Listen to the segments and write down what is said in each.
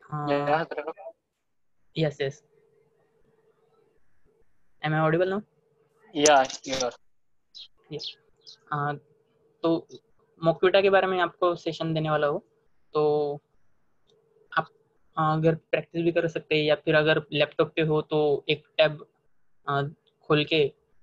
Uh, Yeah, Dhruv. yes, yes. Am I audible now? Yeah, sure. Yes. तो मोक्विटा के बारे में आपको सेशन देने वाला हूँ। तो आप अगर प्रैक्टिस भी कर सकते हैं, या फिर अगर लैपटॉप पे हो तो एक टैब खोल के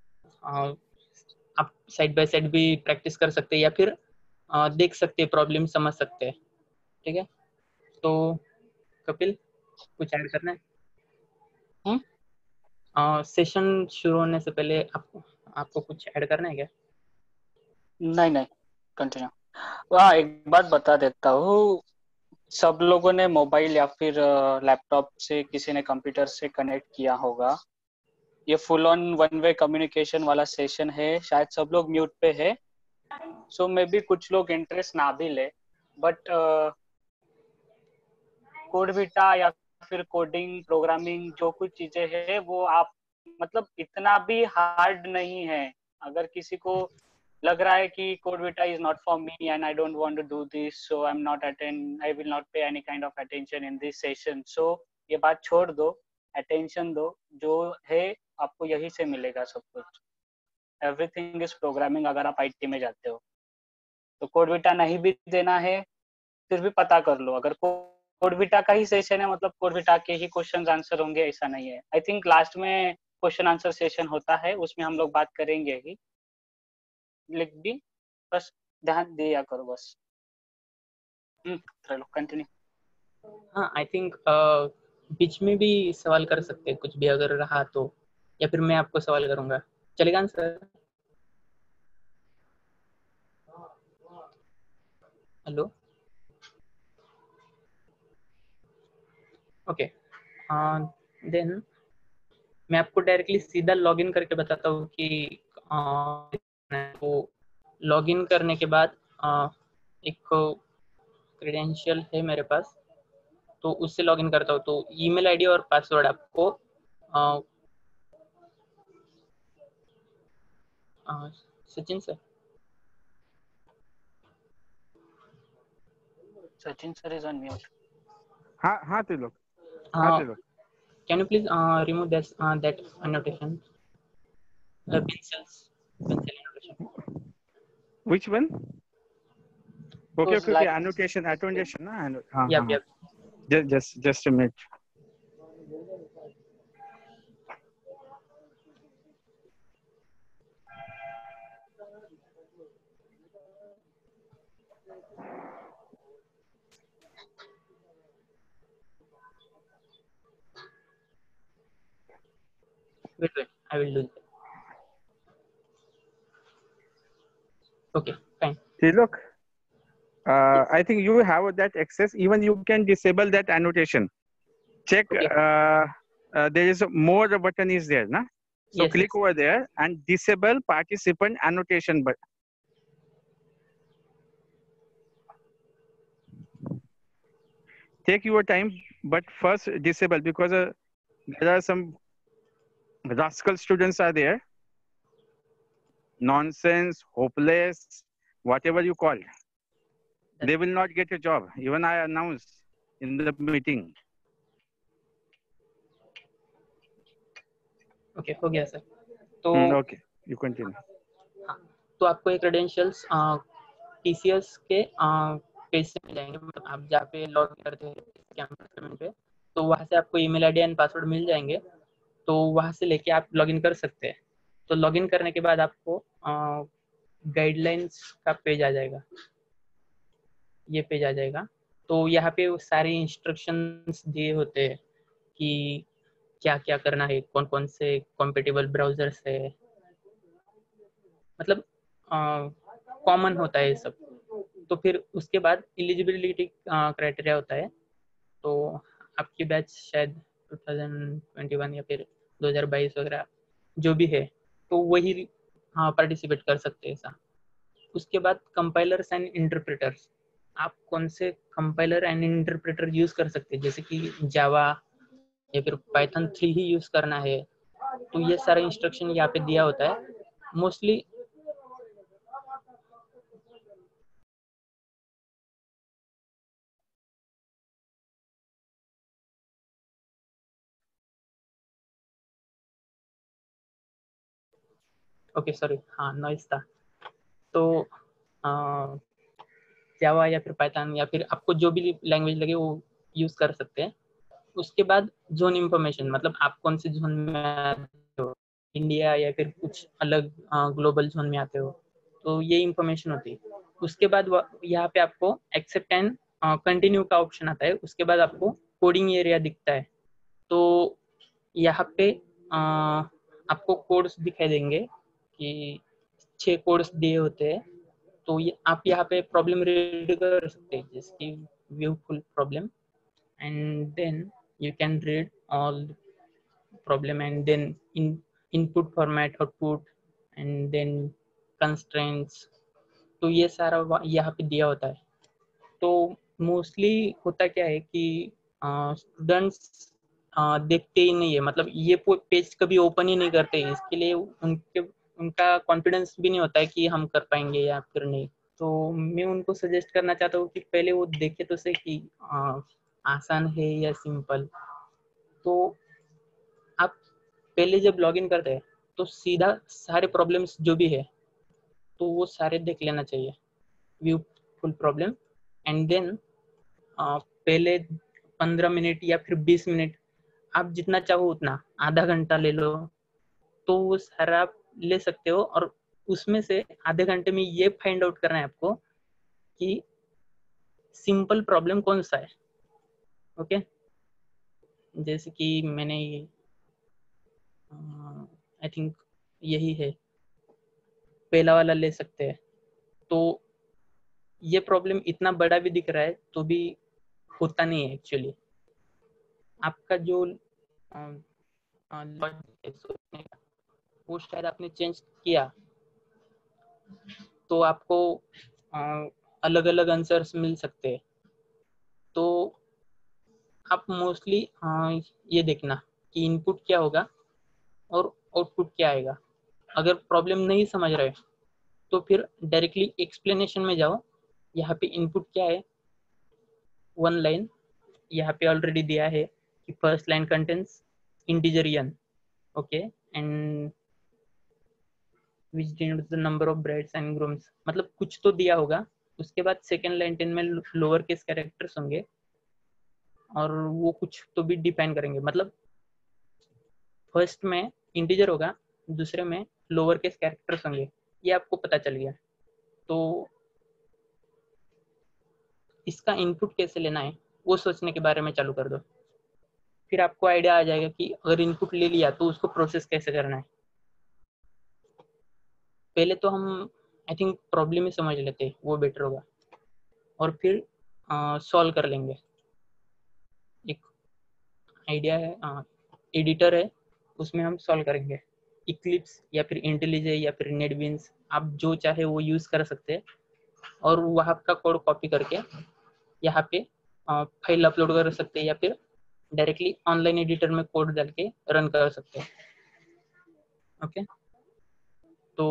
आप साइड बाय साइड भी प्रैक्टिस कर सकते हैं, या फिर देख सकते हैं, प्रॉब्लम समझ सकते हैं। ठीक है, तो कपिल, कुछ ऐड करना हम्म? है? सेशन शुरू होने से पहले आपको कुछ ऐड करना है क्या? नहीं नहीं, कंटिन्यू। वाह, एक बात बता देता हूँ। सब लोगों ने मोबाइल या फिर लैपटॉप से, किसी ने कंप्यूटर से कनेक्ट किया होगा। ये full on one way communication वाला सेशन है, शायद सब लोग म्यूट पे है। सो मे बी कुछ लोग इंटरेस्ट ना भी ले, बट कोडविटा या फिर कोडिंग प्रोग्रामिंग जो कुछ चीजें हैं वो आप, मतलब इतना भी हार्ड नहीं है। अगर किसी को लग रहा है कि CodeVita is not for me and I don't want to do this, so I am not attend, I will not pay any kind of attention in this session, so ये बात छोड़ दो। अटेंशन दो, जो है आपको यही से मिलेगा सब कुछ। एवरीथिंग इज प्रोग्रामिंग अगर आप आईटी में जाते हो। तो कोडविटा नहीं भी देना है फिर भी पता कर लो। अगर कोडविटा का ही सेशन है मतलब कोडविटा के ही क्वेश्चन आंसर होंगे, ऐसा नहीं है। आई थिंक लास्ट में क्वेश्चन आंसर सेशन होता है, उसमें हम लोग बात करेंगे ही। लिख दी, बस ध्यान दिया करो बस। चलो कंटिन्यू। हाँ, आई थिंक बीच में भी सवाल कर सकते हैं, कुछ भी अगर रहा तो, या फिर मैं आपको सवाल करूंगा, चलेगा ना सर? Hello, okay. देन मैं आपको डायरेक्टली सीधा लॉगिन करके बताता हूँ कि तो लॉगिन करने के बाद एक क्रेडेंशियल है मेरे पास, तो उससे लॉगिन करता हूँ। तो ईमेल आईडी और पासवर्ड आपको Sachin sir, Sachin sir is on mute. हाँ हाँ त्रिलोक, हाँ Trilok. can you please remove this that annotation, pencil annotation? Which one? Okay, Who's okay, okay. like Annotation, annotation, ना? हाँ Yep, हाँ हाँ. yep. Just a minute. Wait, I will do that. Okay, fine. Trilok, I think you have that access. Even you can disable that annotation. Check. Okay. There is a more button is there, na? So Yes, click yes. over there and disable participant annotation button. Take your time, but first disable, because there are some rascal students are there. Nonsense, hopeless, whatever you call. They will not get a job. Even I announced in the meeting. Okay, हो गया sir. तो Okay, you continue. हाँ, तो आपको एक credentials TCS के page से मिल जाएंगे, मतलब आप जहाँ पे लॉग करते हैं कैंपस पेमेंट पे, तो वहाँ से आपको ईमेल आईडी एंड पासवर्ड मिल जाएंगे। तो वहाँ से लेके आप लॉगिन कर सकते हैं। तो लॉगिन करने के बाद आपको गाइडलाइंस का पेज आ जाएगा, ये पेज आ जाएगा। तो यहाँ पे वो सारे इंस्ट्रक्शंस दिए होते हैं कि क्या क्या करना है, कौन कौन से कॉम्पेटेबल ब्राउजर्स है, मतलब कॉमन होता है ये सब। तो फिर उसके बाद एलिजिबिलिटी क्राइटेरिया होता है। तो आपकी बैच शायद 2021 या फिर 2022 वगैरह जो भी है, तो वही हाँ पार्टिसिपेट कर सकते हैं ऐसा। उसके बाद कंपाइलर्स एंड इंटरप्रेटर्स, आप कौन से कंपाइलर एंड इंटरप्रेटर यूज कर सकते हैं, जैसे कि जावा या फिर पाइथन 3 ही यूज करना है। तो ये सारा इंस्ट्रक्शन यहाँ पे दिया होता है मोस्टली। ओके सॉरी, हाँ नॉइस था। तो जावा या फिर पाइथन या फिर आपको जो भी लैंग्वेज लगे वो यूज कर सकते हैं। उसके बाद जोन इंफॉर्मेशन, मतलब आप कौन से जोन में आते हो, इंडिया या फिर कुछ अलग ग्लोबल जोन में आते हो, तो ये इंफॉर्मेशन होती है। उसके बाद यहाँ पे आपको एक्सेप्ट एंड कंटिन्यू का ऑप्शन आता है। उसके बाद आपको कोडिंग एरिया दिखता है। तो यहाँ पे आपको कोड्स दिखाई देंगे कि 6 कोड्स दिए होते हैं। तो ये आप यहाँ पे प्रॉब्लम रीड कर सकते हैं, जैसे कि view full problem, and then you can read all the problem, and then input format, output, and then constraints। तो ये सारा यहाँ पे दिया होता है। तो मोस्टली होता क्या है कि स्टूडेंट्स देखते ही नहीं है, मतलब ये पेज कभी ओपन ही नहीं करते, इसके लिए उनका कॉन्फिडेंस भी नहीं होता है कि हम कर पाएंगे या फिर नहीं। तो मैं उनको सजेस्ट करना चाहता हूँ कि पहले वो देखे तो सही कि आसान है या सिंपल। तो आप पहले जब लॉगिन करते हैं तो सीधा सारे प्रॉब्लम्स जो भी है तो वो सारे देख लेना चाहिए, view full problem. And then पहले 15 मिनट या फिर 20 मिनट, आप जितना चाहो उतना, आधा घंटा ले लो, तो वो सारा आप ले सकते हो। और उसमें से आधे घंटे में ये फाइंड आउट करना है आपको कि सिंपल प्रॉब्लम कौन सा है। ओके, जैसे कि मैंने आई थिंक यही है, पहला वाला ले सकते हैं। तो ये प्रॉब्लम इतना बड़ा भी दिख रहा है तो भी होता नहीं है एक्चुअली। आपका जो लॉजिक है सोचने का, वो शायद आपने चेंज किया तो आपको अलग अलग आंसर्स मिल सकते हैं। तो आप मोस्टली ये देखना कि इनपुट क्या होगा और आउटपुट क्या आएगा। अगर प्रॉब्लम नहीं समझ रहे तो फिर डायरेक्टली एक्सप्लेनेशन में जाओ। यहाँ पे इनपुट क्या है, 1 लाइन यहाँ पे ऑलरेडी दिया है कि first line contents integer n, okay, and which denotes the number of brides and grooms, मतलब कुछ तो दिया होगा। उसके बाद सेकेंड लाइन 10 में लोअर केस कैरेक्टर्स होंगे और वो कुछ तो भी डिफाइन करेंगे, मतलब फर्स्ट में इंटीजर होगा, दूसरे में लोअर केस कैरेक्टर्स होंगे। ये आपको पता चल गया। तो इसका इनपुट कैसे लेना है वो सोचने के बारे में चालू कर दो। फिर आपको आइडिया आ जाएगा कि अगर इनपुट ले लिया तो उसको प्रोसेस कैसे करना है। पहले तो हम आई थिंक प्रॉब्लम ही समझ लेते, वो बेटर होगा, और फिर सॉल्व कर लेंगे। एक आइडिया है, एडिटर है, उसमें हम सॉल्व करेंगे। इक्लिप्स या फिर इंटेलिजे या फिर नेटबीन्स, आप जो चाहे वो यूज़ कर सकते हैं। और वहाँ का कोड कॉपी करके यहाँ पे फाइल अपलोड कर सकते हैं या फिर डायरेक्टली ऑनलाइन एडिटर में कोड डाल के रन कर सकते हैं। ओके, तो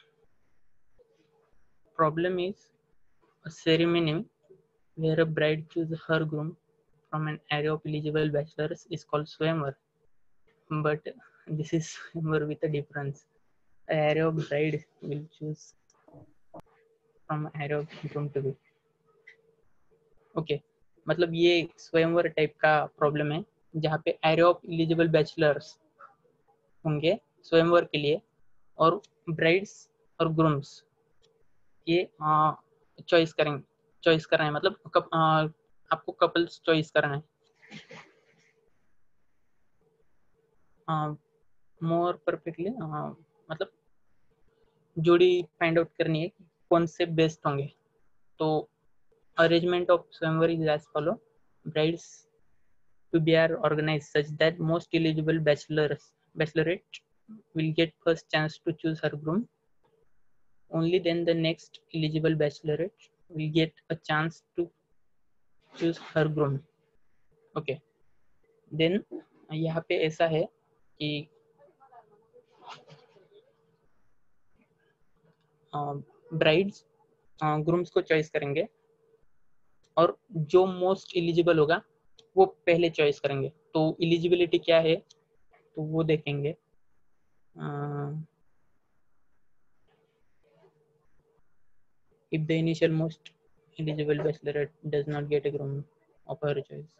problem is a ceremony where a bride chooses her groom from an array of eligible bachelors is called swayamvar. But this is swayamvar with a difference. An array of bride will choose from an array of groom to be. Okay, मतलब ये स्वयंवर type का problem है जहाँ पे array of eligible bachelors होंगे स्वयंवर के लिए, और ब्राइड्स और ग्रूम्स ये चॉइस करना है, मतलब आपको कपल्स चॉइस करना है। मोर परफेक्टली मतलब जोड़ी फाइंड आउट करनी है कि कौन से बेस्ट होंगे। तो arrangement of swayamvar is as follow: brides to be are organized such that most eligible bachelorette will get first chance to choose her groom. Only then the next eligible bachelorette will get a chance to choose her groom. Okay, then यहाँ पे ऐसा है कि brides grooms को choice करेंगे और जो most eligible होगा वो पहले चॉइस करेंगे। तो एलिजिबिलिटी क्या है तो वो देखेंगे। if the initial most eligible bachelorette does not get a groom of her choice.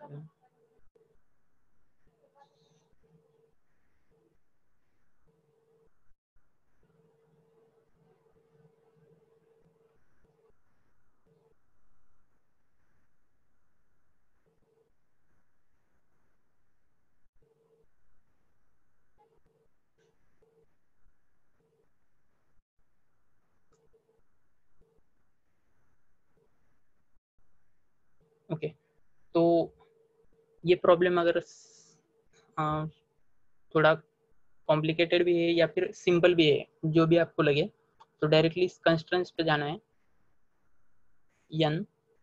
Okay, तो ये प्रॉब्लम अगर थोड़ा कॉम्प्लिकेटेड भी है या फिर सिंपल भी है, जो भी आपको लगे, तो डायरेक्टली इस कंस्ट्रेंट्स पे जाना है n,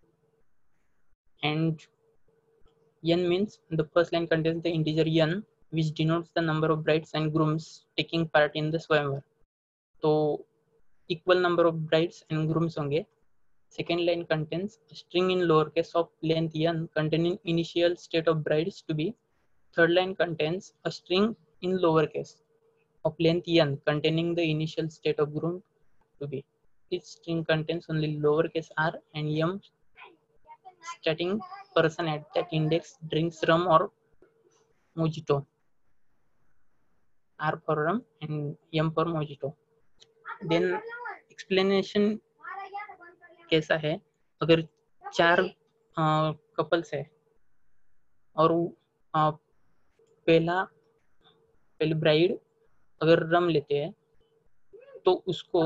and n means the first line contains the integer n which denotes the number of brides and grooms taking part in the swayamvar. तो equal number of brides and grooms होंगे. Second line contains a string in lowercase of length n containing initial state of brides to be. Third line contains a string in lowercase of length n containing the initial state of groom to be. Each string contains only lowercase r and m stating person at that index drinks rum or mojito. R for rum and M for mojito. Then explanation कैसा है, अगर 4 couples है और पहली bride अगर रम लेते हैं तो उसको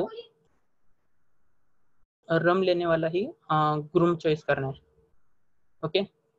रम लेने वाला ही ग्रूम चॉइस करना है. ओके,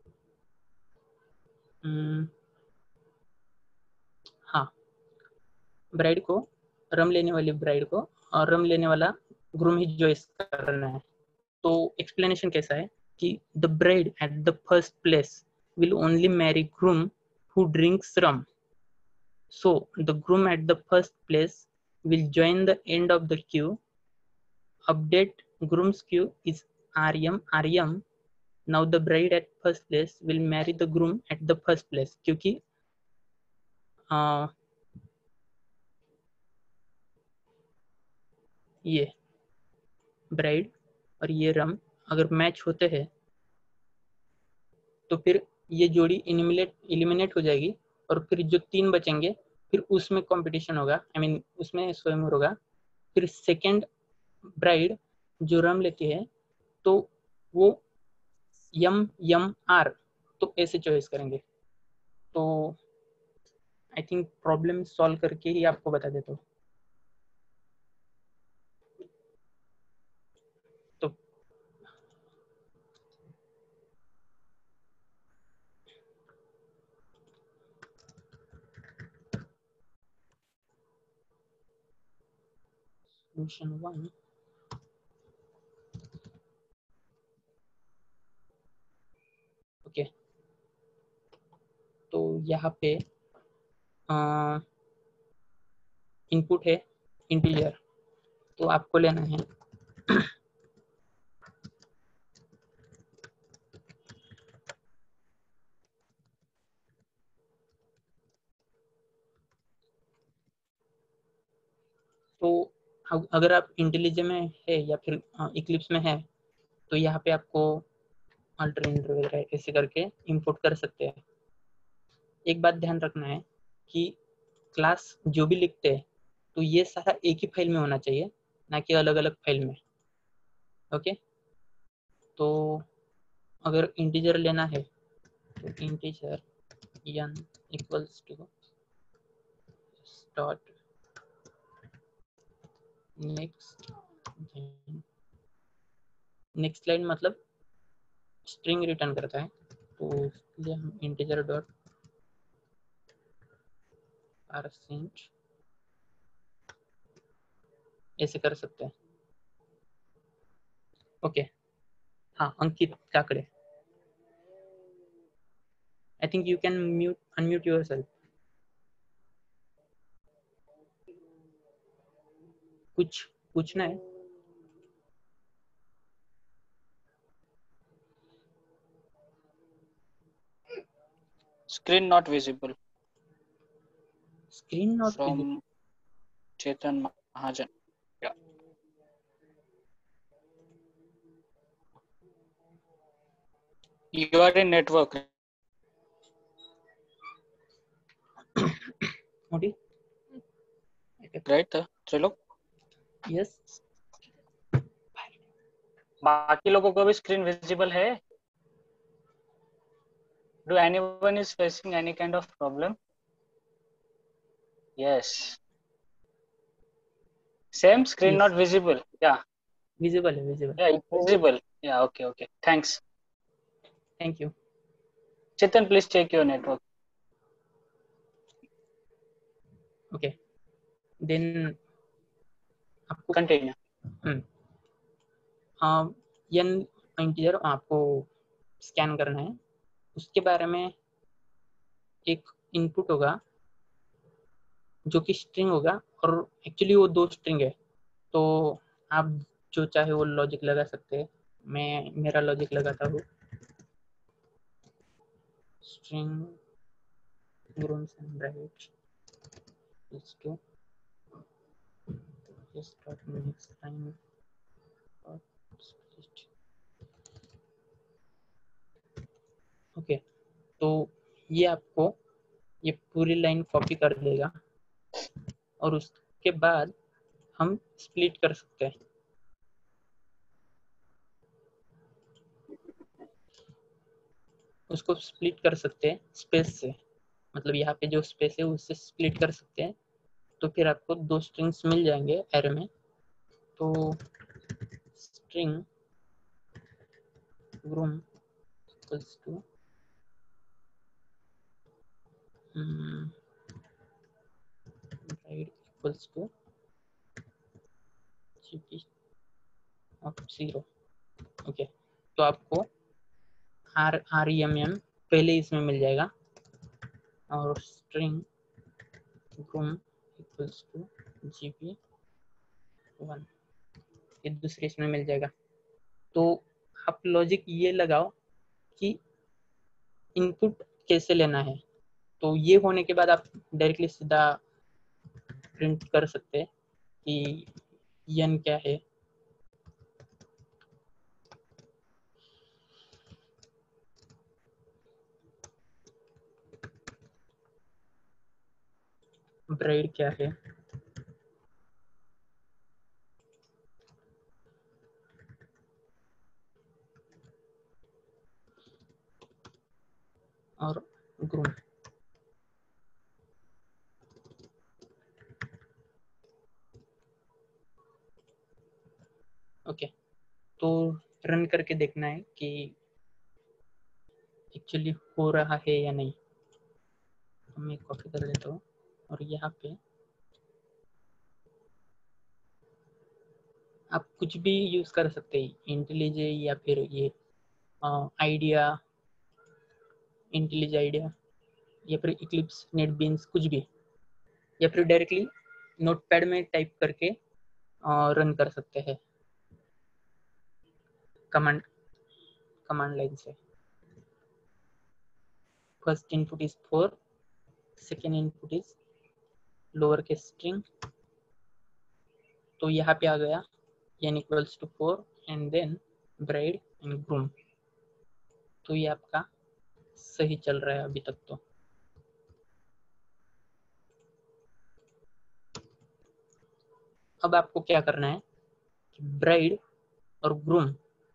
हाँ, ब्राइड को रम लेने वाली ब्राइड को और रम लेने वाला ग्रूम ही चॉइस करना है. तो एक्सप्लेनेशन कैसा है कि the bride at the first place will only marry groom who drinks rum. So the groom at the first place will join the end of the queue. Update groom's queue is RM RM. Now the bride at first place will marry the groom at the first place, क्योंकि ये bride और ये रम अगर match होते हैं तो फिर ये जोड़ी एलिमिनेट हो जाएगी और फिर जो 3 बचेंगे फिर उसमें कंपटीशन होगा, उसमें स्वयंवर होगा. फिर सेकंड ब्राइड जो रम लेती है तो वो यम आर तो ऐसे चॉइस करेंगे. तो आई थिंक प्रॉब्लम सॉल्व करके ही आपको बता देता हूँ. तो solution 1, ओके, तो यहाँ पे इनपुट है इंटीजर, तो आपको लेना है तो अगर आप इंटेलिजेंट में है या फिर इक्लिप्स में है तो यहाँ पे आपको अल्टरनेटर वगैरह ऐसे करके इंपोर्ट कर सकते हैं. एक बात ध्यान रखना है कि क्लास जो भी लिखते हैं तो ये सारा एक ही फाइल में होना चाहिए, ना कि अलग अलग फाइल में. ओके, तो अगर इंटीजर लेना है तो integer n equals to start next line मतलब स्ट्रिंग रिटर्न करता है, तो इसलिए हम इंटीजर डॉट पार्सेंट ऐसे कर सकते हैं. ओके, हाँ, Ankit Kakade, I think you can unmute yourself. कुछ पूछना है? Screen not visible. Screen not from visible. Chetan Mahajan. Yeah. You are in network. Modi? Right, Trilok? Yes. बाकी लोगों को भी स्क्रीन विजिबल है? Do anyone is facing any kind of problem? Yes. Same screen Yes. not visible. Yeah. Visible है, visible. Yeah, it's visible. Yeah, okay, okay. Thanks. Thank you. Chetan, please check your network. Okay. Then आपको Continue. n integer आपको scan करना है, उसके बारे में एक input होगा जो कि स्ट्रिंग होगा, और एक्चुअली वो 2 स्ट्रिंग है, तो आप जो चाहे वो लॉजिक लगा सकते हैं। मैं मेरा लॉजिक लगाता हूँ, string grooms and brackets is to just dot next line dot split. Okay, तो ये आपको ये पूरी लाइन कॉपी कर देगा, और उसके बाद हम स्प्लिट कर सकते हैं। उसको स्प्लिट कर सकते हैं स्पेस से, मतलब यहाँ पे जो स्पेस है उससे स्प्लिट कर सकते हैं, तो फिर आपको 2 स्ट्रिंग्स मिल जाएंगे एरे में। तो string groom equals to bride equals to gp of 0। Okay, तो आपको REMM पहले इसमें मिल जाएगा, और string groom equals to gp1 ये दूसरे इसमें मिल जाएगा। तो आप लॉजिक ये लगाओ कि इनपुट कैसे लेना है, तो ये होने के बाद आप डायरेक्टली सीधा प्रिंट कर सकते हैं कि n क्या है। ब्राइड क्या है, और ग्रूम। ओके, तो रन करके देखना है कि एक्चुअली हो रहा है या नहीं। तो मैं कॉपी कर देता हूँ, और यहाँ पे आप कुछ भी यूज कर सकते हैं, इंटेलिजे या फिर ये आइडिया, इंटेलिज आइडिया, या फिर इक्लिप्स, नेटबीन्स, कुछ भी, या फिर डायरेक्टली नोटपैड में टाइप करके रन कर सकते हैं कमांड लाइन से। First input is 4, second input is lower case string, तो यहाँ पे आ गया n equals to 4 and then bride and groom. तो ये आपका सही चल रहा है अभी तक। तो अब आपको क्या करना है कि ब्राइड और ग्रूम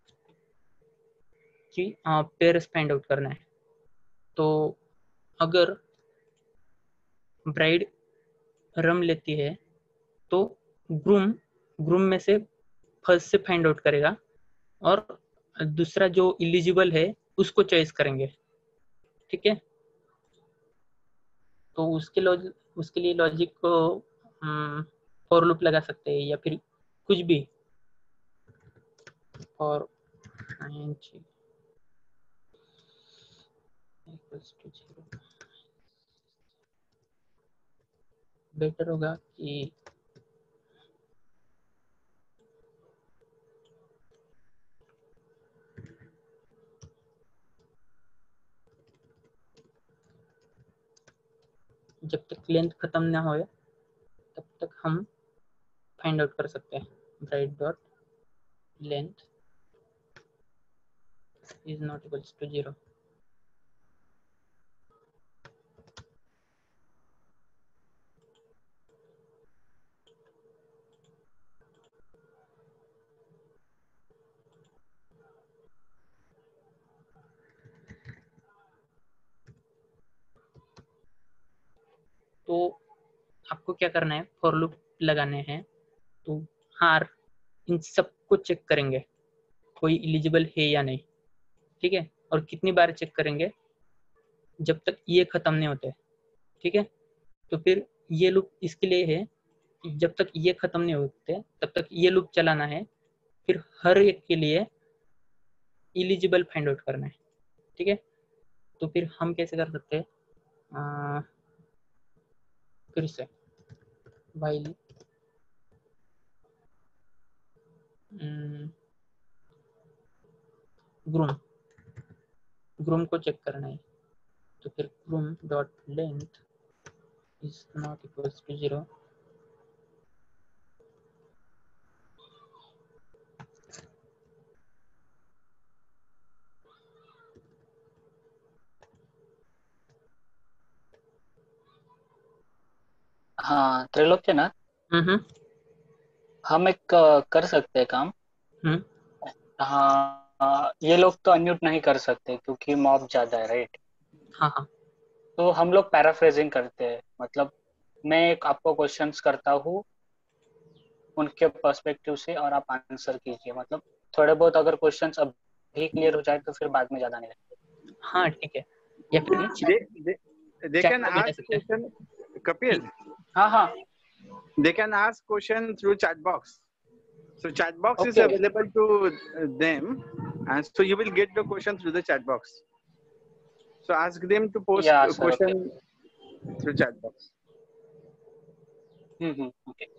की पेयर्स फाइंड आउट करना है। तो अगर ब्राइड रम लेती है तो ग्रूम में से फर्स्ट से फाइंड आउट करेगा, और दूसरा जो इलिजिबल है उसको चॉइस करेंगे। ठीक है, तो उसके लिए लॉजिक को फॉर लूप लगा सकते हैं, या फिर कुछ भी, और बेटर होगा कि जब तक लेंथ खत्म ना हो तब तक हम फाइंड आउट कर सकते हैं। Bride dot length is not equals to 0. तो आपको क्या करना है, फॉर लूप लगाने हैं। तो हार इन सबको चेक करेंगे कोई एलिजिबल है या नहीं, ठीक है। और कितनी बार चेक करेंगे, जब तक ये खत्म नहीं होते, ठीक है। तो फिर ये लूप इसके लिए है कि जब तक ये खत्म नहीं होते तब तक ये लूप चलाना है, फिर हर एक के लिए एलिजिबल फाइंड आउट करना है, ठीक है। तो फिर हम कैसे कर सकते हैं, फिर से while ग्रूम को चेक करना है। तो फिर groom dot length is not equals to 0। हाँ त्रिलोक्य ना, हम एक कर सकते हैं काम। हाँ ये लोग तो अनम्यूट नहीं कर सकते क्योंकि मॉब ज्यादा है, राइट। हाँ हाँ तो हम लोग पैराफ्रेजिंग करते हैं, मतलब मैं एक आपको क्वेश्चंस करता हूँ उनके पर्सपेक्टिव से और आप आंसर कीजिए, मतलब थोड़े बहुत अगर क्वेश्चंस अभी क्लियर हो जाए तो फिर बाद में ज्यादा नहीं लगते। हाँ ठीक है। या फिर they can ask question, Kapil. हाँ हाँ They can ask question through chat box. So chat box is Okay. available to them, and so you will get the question through the chat box. So ask them to post Yeah, a sir, question through chat box. Okay.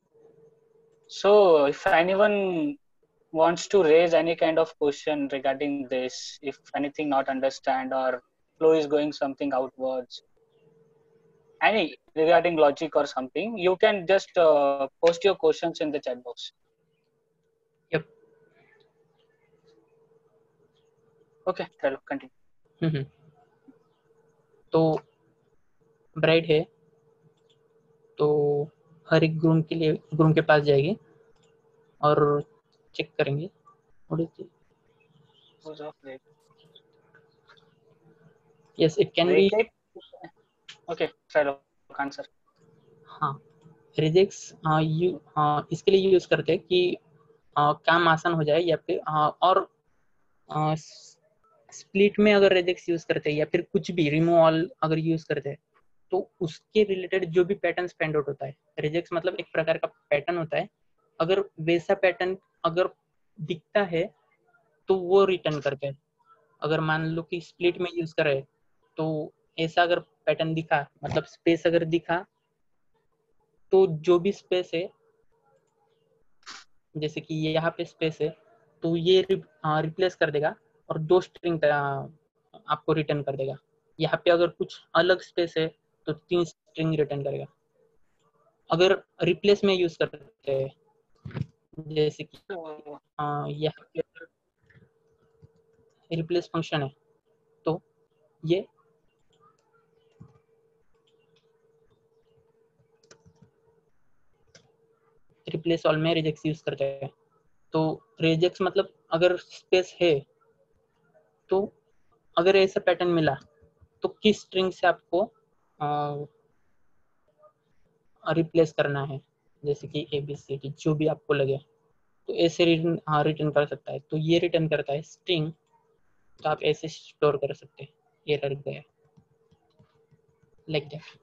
So if anyone wants to raise any kind of question regarding this, if anything not understand or flow is going something outwards, any regarding logic or something, you can just post your questions in the chat box. Yep. Okay, चलो continue. तो bride है तो हर एक groom के लिए groom के पास जाएगी और चेक करेंगे। Yes, it can be. Okay, चलो आंसर। हाँ रिजेक्ट्स इसके लिए यूज करते हैं कि काम आसान हो जाए, या फिर और स्प्लिट में अगर रिजेक्ट्स यूज करते हैं या फिर कुछ भी रिमूवल अगर यूज करते हैं तो उसके रिलेटेड जो भी पैटर्न फाइंड आउट होता है। रिजेक्ट्स मतलब एक प्रकार का पैटर्न होता है, अगर वैसा पैटर्न अगर दिखता है तो वो रिटर्न करते हैं। अगर मान लो कि स्प्लिट में यूज कर रहे हैं तो ऐसा अगर पैटर्न दिखा, मतलब स्पेस अगर दिखा, तो जो भी स्पेस है, जैसे कि ये यहाँ पे स्पेस है तो ये रिप्लेस कर देगा और 2 स्ट्रिंग आपको रिटर्न कर देगा। यहाँ पे अगर कुछ अलग स्पेस है तो 3 स्ट्रिंग रिटर्न करेगा। अगर रिप्लेस में यूज करते हैं, जैसे कि यहाँ पे रिप्लेस फंक्शन है तो ये रिप्लेस ऑल में रिजेक्ट्स यूज करते हैं। तो रिजेक्ट्स मतलब अगर स्पेस है तो अगर ऐसा पैटर्न मिला तो किस स्ट्रिंग से आपको रिप्लेस करना है, जैसे कि ABCD जो भी आपको लगे तो ऐसे रिटर्न कर सकता है। तो ये रिटर्न करता है स्ट्रिंग, तो आप ऐसे स्टोर कर सकते हैं। ये रख गया like that.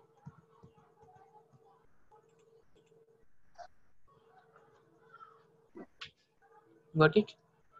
Got it?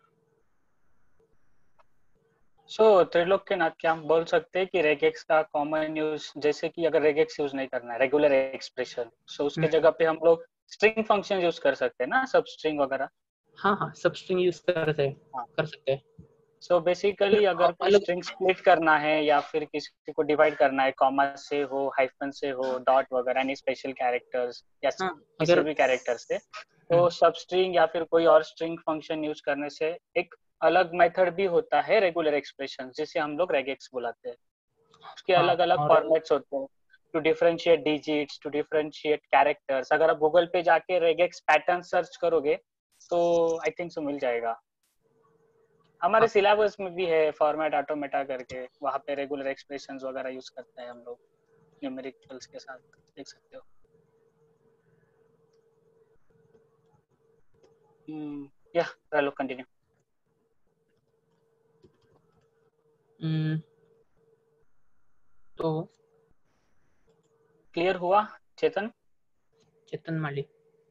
So Trilokyanath, क्या हम बोल सकते हैं कि रेगेक्स का कॉमन यूज, जैसे कि अगर रेगेक्स यूज नहीं करना है रेगुलर एक्सप्रेशन, सो उसके जगह पे हम लोग स्ट्रिंग फंक्शन यूज कर सकते हैं ना, सब स्ट्रिंग वगैरह। हाँ हाँ सब स्ट्रिंग यूज कर सकते हैं। सो बेसिकली अगर कोई स्ट्रिंग स्प्लिट करना है या फिर किसी को डिवाइड करना है, कॉमा से हो, हाइफन से हो, डॉट वगैरह, एनी स्पेशल कैरेक्टर्स या किसी भी कैरेक्टर से, तो सब स्ट्रिंग या फिर कोई और स्ट्रिंग फंक्शन यूज करने से एक अलग मेथड भी होता है रेगुलर एक्सप्रेशन, जिसे हम लोग रेगेक्स बुलाते हैं। उसके हाँ, अलग अलग और फॉर्मेट्स होते हैं to differentiate digits, to differentiate characters. अगर आप गूगल पे जाके रेगेक्स पैटर्न सर्च करोगे तो आई थिंक सो मिल जाएगा। हमारे हाँ, सिलेबस में भी है फॉर्मेट ऑटोमेटा करके, वहाँ पे रेगुलर एक्सप्रेशंस वगैरह यूज करते हैं हम लोग न्यूमेरिकल्स के साथ, देख सकते हो। या चलो कंटिन्यू। तो क्लियर हुआ चेतन? चेतन माली,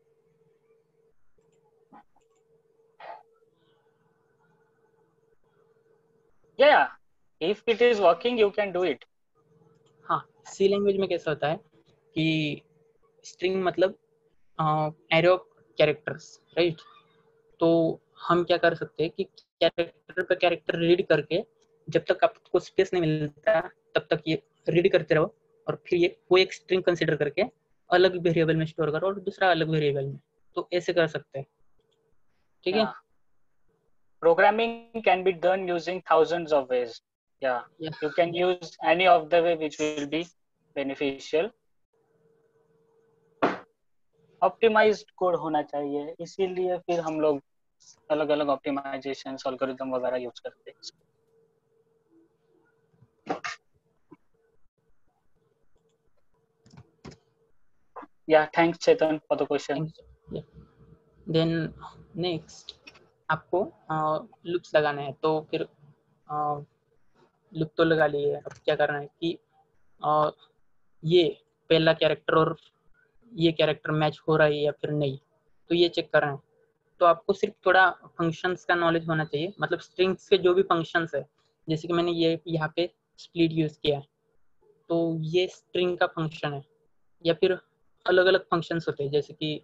या if it is working you can do it. हाँ, सी लैंग्वेज में कैसा होता है कि स्ट्रिंग मतलब एरे ऑफ कैरेक्टर्स, राइट। तो हम क्या कर सकते हैं कि कैरेक्टर पे कैरेक्टर रीड करके जब तक आपको स्पेस नहीं मिलता तब तक ये रीड करते रहो, और फिर ये वो एक स्ट्रिंग कंसीडर करके अलग वेरिएबल में स्टोर करो और दूसरा अलग वेरिएबल में, तो ऐसे कर सकते हैं, ठीक है। Programming can be done using thousands of ways. Yeah, Yeah. you can use any of the way which will be beneficial. Optimised code होना चाहिए, इसीलिए फिर हम लोग अलग अलग ऑप्टिमाइजेशन एल्गोरिथम वगैरह यूज करते हैं। या thanks Chetan for the question. Then next आपको लूप्स लगाने हैं, तो फिर लूप तो लगा लिए, अब क्या करना है कि ये पहला कैरेक्टर और ये कैरेक्टर मैच हो रहा है या फिर नहीं, तो ये चेक करना है। तो आपको सिर्फ थोड़ा फंक्शंस का नॉलेज होना चाहिए, मतलब स्ट्रिंग्स के जो भी फंक्शंस है, जैसे कि मैंने ये यहाँ पे स्प्लिट यूज किया है, तो ये स्ट्रिंग का फंक्शन है, या फिर अलग अलग फंक्शंस होते हैं जैसे कि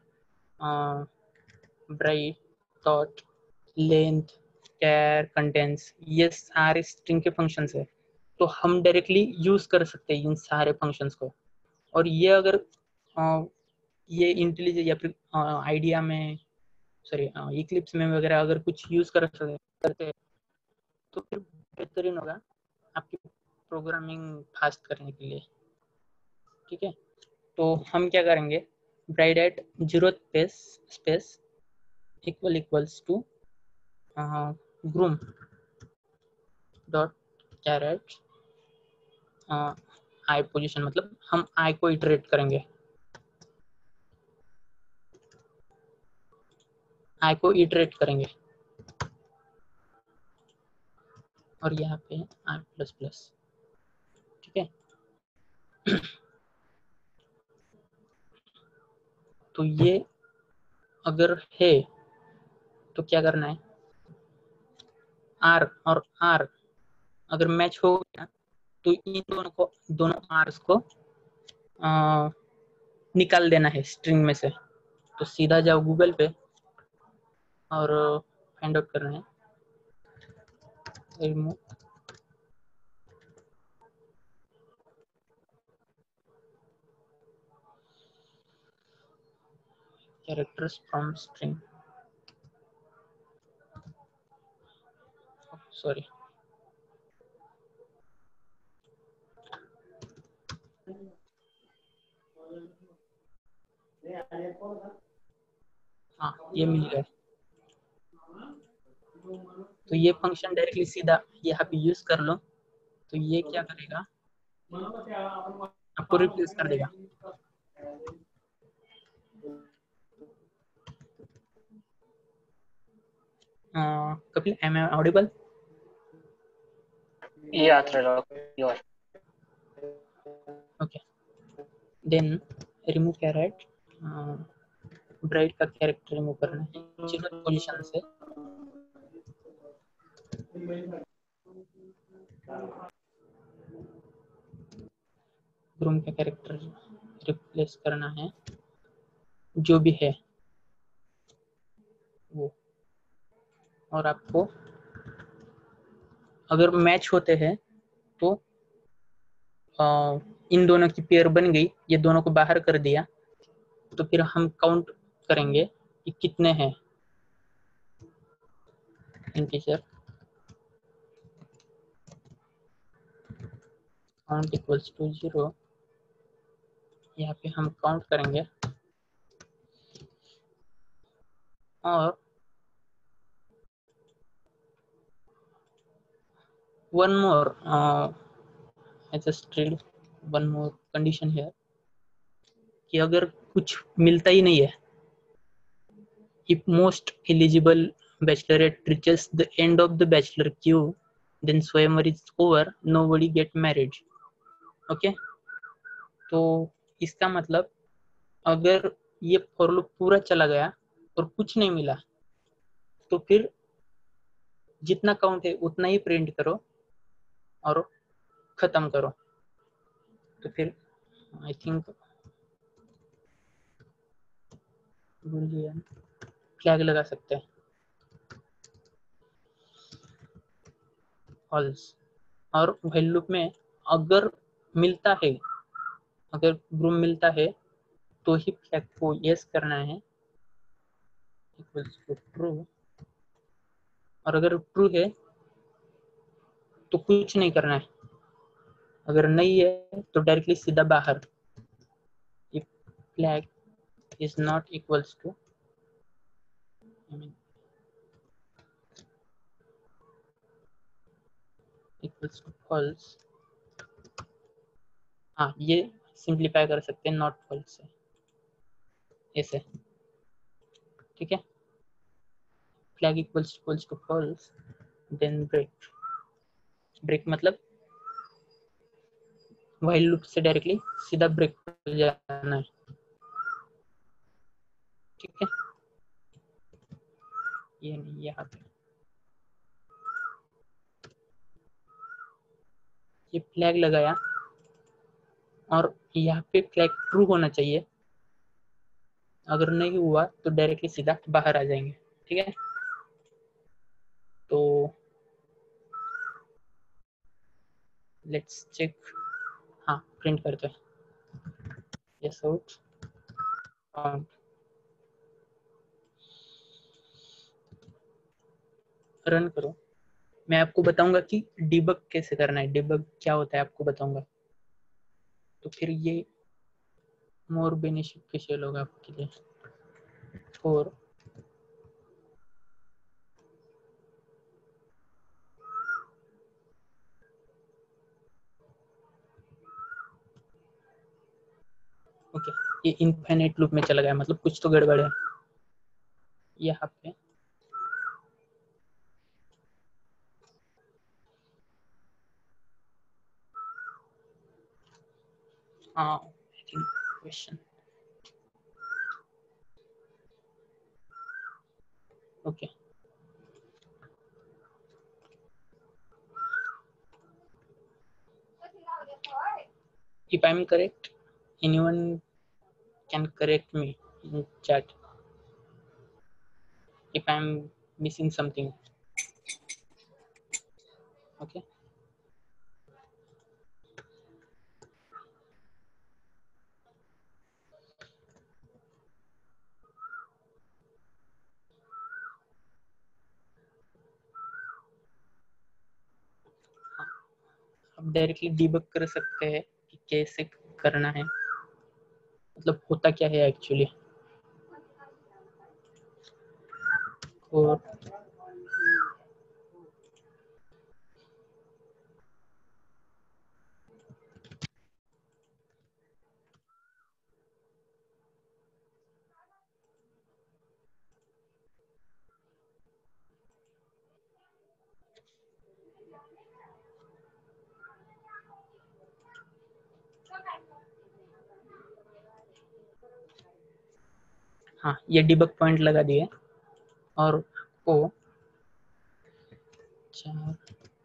bride, dot, length, char, contents, ये सारे स्ट्रिंग के फंक्शंस है। तो हम डायरेक्टली यूज कर सकते हैं इन सारे फंक्शंस को, और ये अगर ये इंटेलिजेंट या फिर आइडिया में, सॉरी इक्लिप्स में वगैरह अगर कुछ यूज करते हैं तो फिर बेहतरीन होगा आपकी प्रोग्रामिंग फास्ट करने के लिए, ठीक है। तो हम क्या करेंगे, bride at 0th space equals to groom dot char at I position, मतलब हम आई को इटरेट करेंगे, आई को इटरेट करेंगे, और यहाँ पे आई प्लस प्लस, ठीक है। तो ये अगर है तो क्या करना है, आर और आर अगर मैच हो गया तो इन दोनों आर्स को निकाल देना है स्ट्रिंग में से। तो सीधा जाओ गूगल पे और फाइंड आउट करना है remove characters from string, sorry हाँ, ये मिल गया। तो ये फंक्शन डायरेक्टली सीधा यहाँ पे यूज कर लो, तो ये क्या करेगा, आपको रिप्लेस कर देगा। Kapil, am I audible? Yeah, Trilok, you are. Okay. Then remove char at, bride का कैरेक्टर रिमूव करना है 0th पोजीशन से, ग्रूम का कैरेक्टर रिप्लेस करना है जो भी है वो, और आपको अगर मैच होते हैं तो इन दोनों की पेयर बन गई, ये दोनों को बाहर कर दिया, तो फिर हम काउंट करेंगे कि कितने हैं इंटीजर। काउंट इक्वल्स टू 0, यहाँ पे हम काउंट करेंगे और one more I just read one more condition here कि अगर कुछ मिलता ही नहीं है, if most eligible bachelorette reaches the end of the bachelor queue, then swayamvar is over, nobody get married. Okay, तो इसका मतलब अगर ये फॉर लूप पूरा चला गया और कुछ नहीं मिला तो फिर जितना काउंट है उतना ही प्रिंट करो और खत्म करो। तो फिर आई थिंक फ्लैग लगा सकते हैं फॉल्स, और व्हाइल लूप में अगर मिलता है, अगर ग्रुप मिलता है तो ही फ्लैग को यस करना है इक्वल्स टू ट्रू, और अगर ट्रू है तो कुछ नहीं करना है, अगर नहीं है तो डायरेक्टली सीधा बाहर। If flag is not equals to equals to false, हाँ ये सिंप्लीफाई कर सकते हैं नॉट फॉल्स से ऐसे, ठीक है। Flag equals to false then break, break मतलब व्हाइल लूप से डायरेक्टली सीधा ब्रेक हो जाना है, ठीक है। ये नहीं, यहाँ पे ये फ्लैग लगाया और यहाँ पे फ्लैग ट्रू होना चाहिए, अगर नहीं हुआ तो डायरेक्टली सीधा बाहर आ जाएंगे, ठीक है। तो लेट्स चेक, हाँ प्रिंट करते हैं यस आउट काउंट, रन करो। मैं आपको बताऊंगा कि डिबग कैसे करना है, डिबग क्या होता है आपको बताऊंगा, तो फिर ये मोर बेनिफिशियल होगा आपके लिए। और ओके, ये इनफाइनाइट लूप में चला गया, मतलब कुछ तो गड़बड़ है यहाँ पे। हाँ question okay, if I'm correct, anyone can correct me in chat if I'm missing something, okay. अब डायरेक्टली डिबग कर सकते हैं कि कैसे करना है, मतलब होता क्या है एक्चुअली। और हाँ ये डिबग पॉइंट लगा दिए और को 4,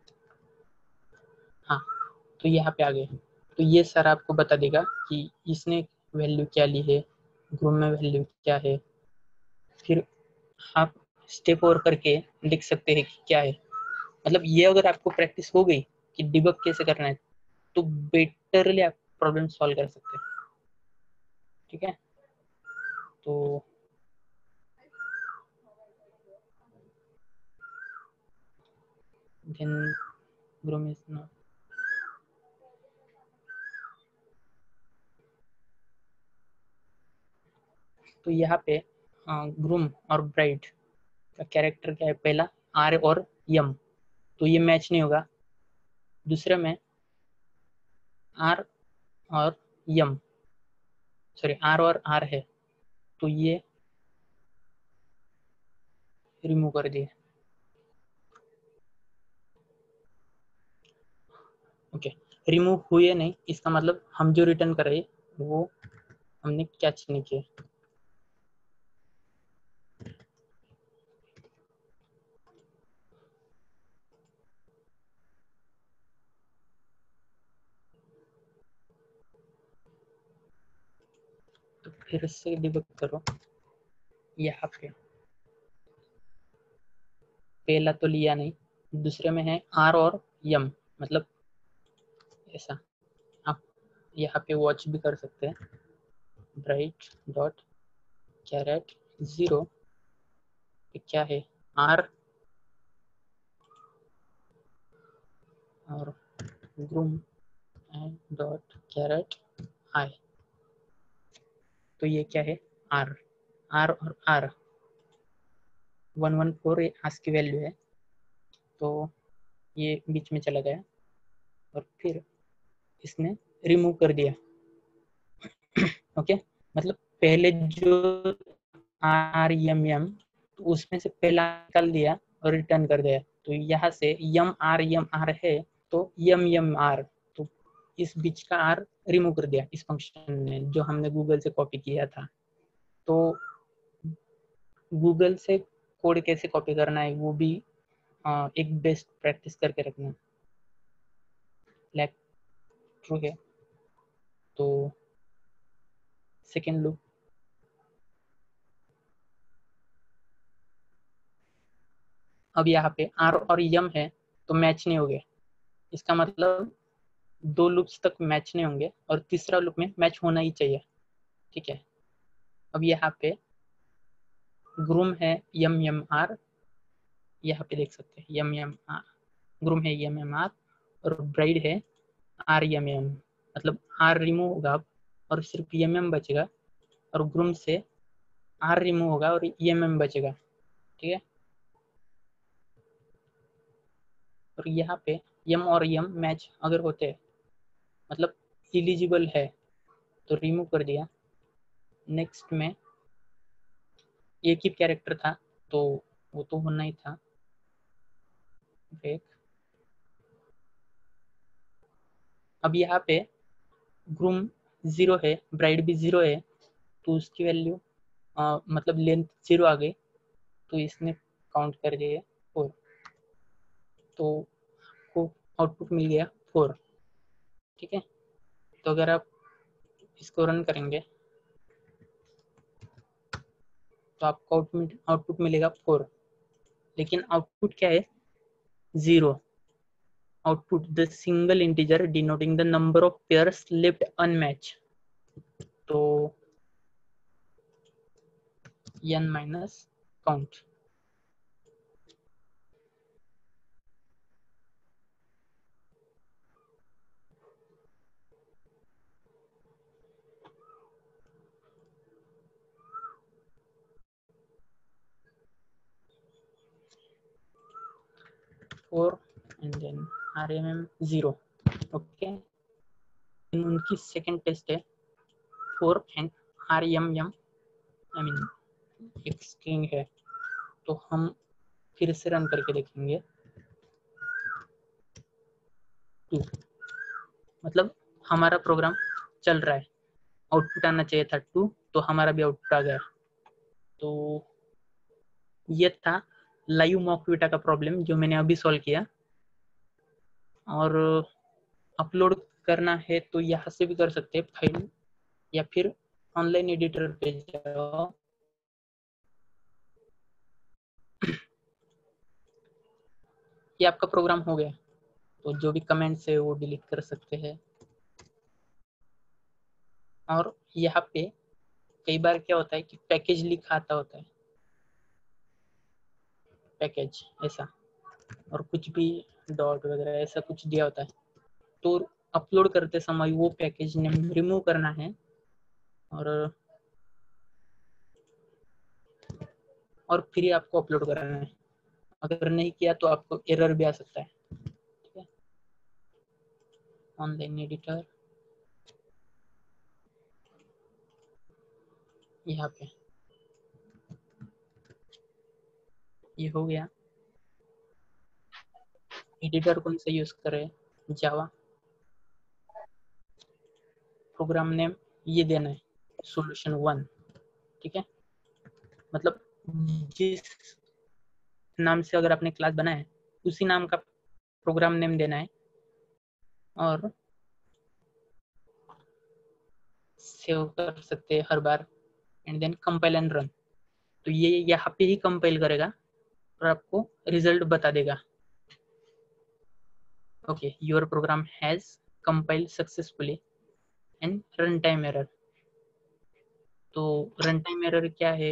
हाँ तो यहाँ पे आ गए, तो ये सर आपको बता देगा कि इसने वैल्यू क्या ली है, ग्रुप में वैल्यू क्या है। फिर आप स्टेप और करके लिख सकते हैं कि क्या है, मतलब ये अगर आपको प्रैक्टिस हो गई कि डिबग कैसे करना है तो बेटरली आप प्रॉब्लम सॉल्व कर सकते हैं, ठीक है। तो then groom is not तो यहाँ पे ग्रूम और ब्राइड का कैरेक्टर क्या है, पहला आर और यम, तो ये मैच नहीं होगा। दूसरे में आर और यम, सॉरी आर और आर है, तो ये रिमूव कर दिए। ओके, रिमूव हुए नहीं, इसका मतलब हम जो रिटर्न कर रहे हैं वो हमने कैच नहीं किया। तो फिर से डिबग करो। यहाँ पे पहला तो लिया नहीं, दूसरे में है आर और यम, मतलब ऐसा। आप यहाँ पे वॉच भी कर सकते हैं, ब्राइट डॉट कैरेट 0 क्या है, आर और groom and dot char at I, तो ये क्या है, आर। आर और आर 114 आस्क की वैल्यू है, तो ये बीच में चला गया और फिर इसने रिमूव कर दिया। ओके, मतलब पहले जो आर यम यम, तो उसमें से पहला निकाल दिया और रिटर्न कर दिया। तो यहाँ से यम आर है, तो यम यम आर, तो इस बीच का आर रिमूव कर दिया इस फंक्शन ने, जो हमने गूगल से कॉपी किया था। तो गूगल से कोड कैसे कॉपी करना है वो भी एक बेस्ट प्रैक्टिस करके रखना। लाइक ट्रू है, तो सेकेंड लूप, अब यहाँ पे आर और यम है तो मैच नहीं हो गए, इसका मतलब 2 लूप्स तक मैच नहीं होंगे और तीसरा लूप में मैच होना ही चाहिए। ठीक है, अब यहाँ पे ग्रूम है यम यम आर, यहाँ पे देख सकते हैं यम यम आर, ग्रूम है यम यम आर और ब्राइड है आर यम यम, मतलब आर रिमूव होगा और सिर्फ यम यम बचेगा, और ग्रूम से आर रिमूव होगा और यम यम बचेगा। ठीक है, और यहाँ पे यम और यम मैच अगर होते हैं, मतलब एलिजिबल है, तो रिमूव कर दिया। नेक्स्ट में एक ही कैरेक्टर था तो वो तो होना ही था, ब्रेक। अब यहाँ पे ग्रूम 0 है, ब्राइड भी 0 है, तो उसकी वैल्यू मतलब लेंथ 0 आ गई, तो इसने काउंट कर दिया 4, तो आपको आउटपुट मिल गया 4। ठीक है, तो अगर आप इसको रन करेंगे तो आपको आउटपुट मिलेगा 4, लेकिन आउटपुट क्या है, 0। output the single integer denoting the number of pairs left unmatched, तो n minus count। Four and then RMM 0। Okay, उनकी सेकंड टेस्ट है 4 एंड RMM, आई मीन एक स्ट्रिंग है, तो हम फिर से रन करके देखेंगे 2, मतलब हमारा प्रोग्राम चल रहा है, आउटपुट आना चाहिए था 2, तो हमारा भी आउटपुट आ गया। तो ये था लाइव मॉकविटा का प्रॉब्लम जो मैंने अभी सॉल्व किया, और अपलोड करना है तो यहाँ से भी कर सकते हैं फाइल, या फिर ऑनलाइन एडिटर पे जाओ। ये आपका प्रोग्राम हो गया, तो जो भी कमेंट्स है वो डिलीट कर सकते हैं। और यहाँ पे कई बार क्या होता है कि पैकेज लिखा आता होता है, पैकेज ऐसा, और कुछ भी डॉट वगैरह ऐसा कुछ दिया होता है, तो अपलोड करते समय वो पैकेज नेम रिमूव करना है, और और फिर ही आपको अपलोड करना है। अगर नहीं किया तो आपको एरर भी आ सकता है। ठीक है, ऑनलाइन एडिटर यहाँ पे ये हो गया। एडिटर कौन सा यूज कर रहे हैं? जावा। प्रोग्राम नेम ये देना है, सॉल्यूशन 1। ठीक है, मतलब जिस नाम से अगर आपने क्लास बनाया है उसी नाम का प्रोग्राम नेम देना है और सेव कर सकते हैं हर बार and then compile and run. तो ये यहाँ पे ही कंपाइल करेगा और आपको रिजल्ट बता देगा। Okay, your program has compiled successfully and run time error. तो रन टाइम एरर क्या है?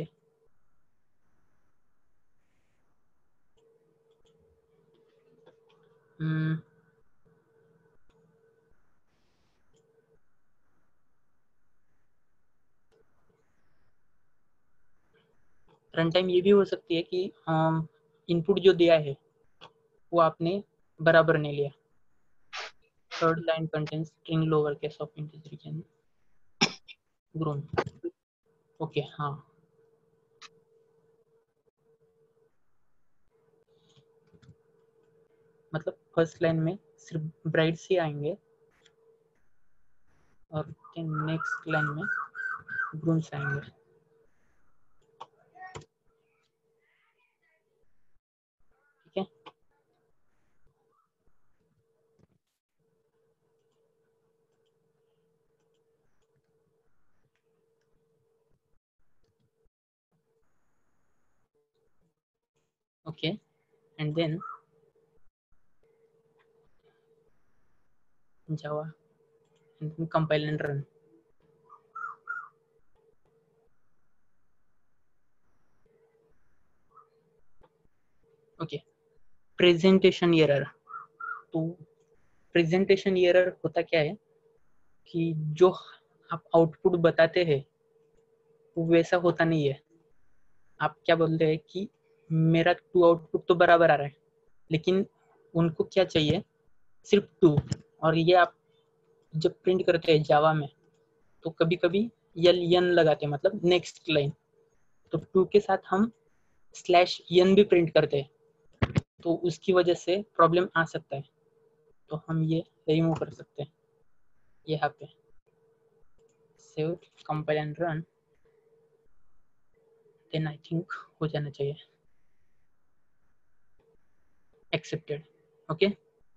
रन टाइम ये भी हो सकती है कि इनपुट जो दिया है वो आपने बराबर नहीं लिया। Third line contents string lower case of integer can grown. Okay, हाँ, मतलब फर्स्ट लाइन में सिर्फ ब्राइट्स ही आएंगे और नेक्स्ट लाइन में ग्रूम्स आएंगे। ठीक है, okay, and then Java and then compile and run. Okay, presentation error. तो प्रेजेंटेशन एरर होता क्या है कि जो आप आउटपुट बताते हैं वो वैसा होता नहीं है। आप क्या बोलते हैं कि मेरा 2 आउटपुट तो बराबर आ रहा है, लेकिन उनको क्या चाहिए? सिर्फ 2। और ये आप जब प्रिंट करते हैं जावा में तो कभी कभी एन लगाते हैं, मतलब नेक्स्ट लाइन। तो 2 के साथ हम /n भी प्रिंट करते हैं, तो उसकी वजह से प्रॉब्लम आ सकता है। तो हम ये रिमूव कर सकते हैं यहाँ पे। Save, compile and run, then I think हो जाना चाहिए। Accepted. Okay,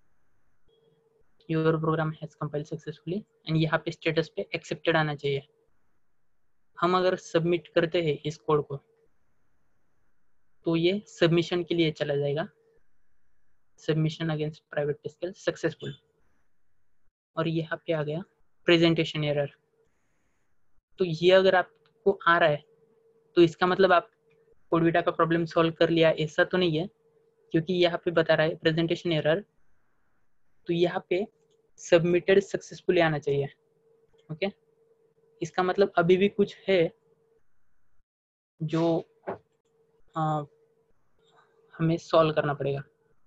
your program has compiled successfully and यहाँ पे स्टेटस पे एक्सेप्टेड आना चाहिए। हम अगर सबमिट करते हैं इस कोड को तो ये सबमिशन के लिए चला जाएगा, submission against private test case successful. और यहाँ पे आ गया प्रेजेंटेशन एरर। तो ये अगर आपको आ रहा है तो इसका मतलब आप कोडविटा का प्रॉब्लम सॉल्व कर लिया, ऐसा तो नहीं है, क्योंकि यहाँ पे बता रहा है प्रेजेंटेशन एरर। तो यहाँ पे सबमिटेड सक्सेसफुली आना चाहिए। ओके, इसका मतलब अभी भी कुछ है जो हमें सॉल्व करना पड़ेगा।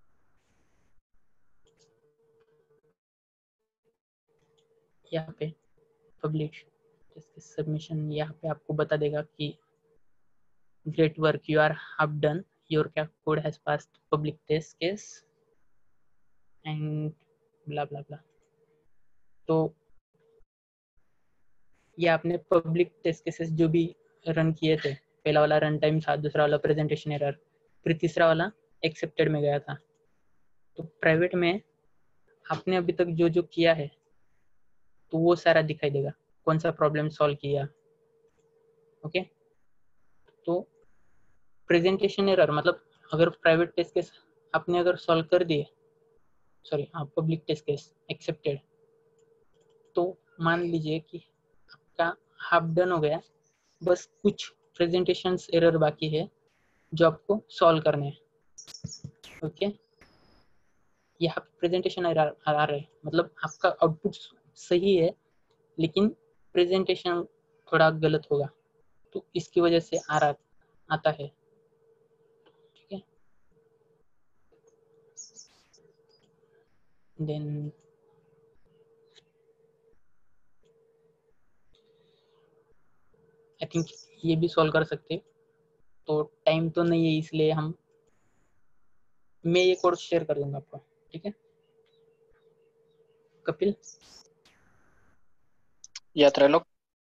यहाँ पे पब्लिश सबमिशन, यहाँ पे आपको बता देगा कि great work, you are have done, your code has passed public test case and blah blah blah. तो ये आपने पब्लिक टेस्ट केसेस जो भी रन किए थे, पहला वाला रन टाइम था, दूसरा वाला प्रेजेंटेशन एरर, फिर तीसरा वाला एक्सेप्टेड में गया था। तो प्राइवेट में आपने अभी तक जो जो किया है तो वो सारा दिखाई देगा, कौन सा प्रॉब्लम सॉल्व किया। ओके, तो प्रेजेंटेशन एरर मतलब अगर प्राइवेट टेस्ट केस आपने अगर सॉल्व कर दिए, सॉरी हाँ, पब्लिक टेस्ट केस एक्सेप्टेड, तो मान लीजिए कि आपका हाफ डन हो गया, बस कुछ प्रेजेंटेशन एरर बाकी है जो आपको सॉल्व करने हैं। ओके, यहाँ पे प्रेजेंटेशन एरर आ रहा है, मतलब आपका आउटपुट सही है लेकिन प्रेजेंटेशन थोड़ा गलत होगा, तो इसकी वजह से आता है। देन आई थिंक ये भी सॉल्व कर सकते। तो टाइम तो नहीं है, इसलिए मैं ये कोड शेयर कर दूंगा आपको, ठीक है कपिल? या त्रैलोक,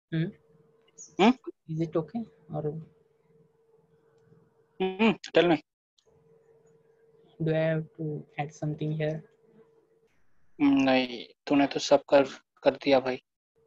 इज इट ओके? और tell me. Do I have to add something here? नहीं, तूने तो सब कर दिया भाई।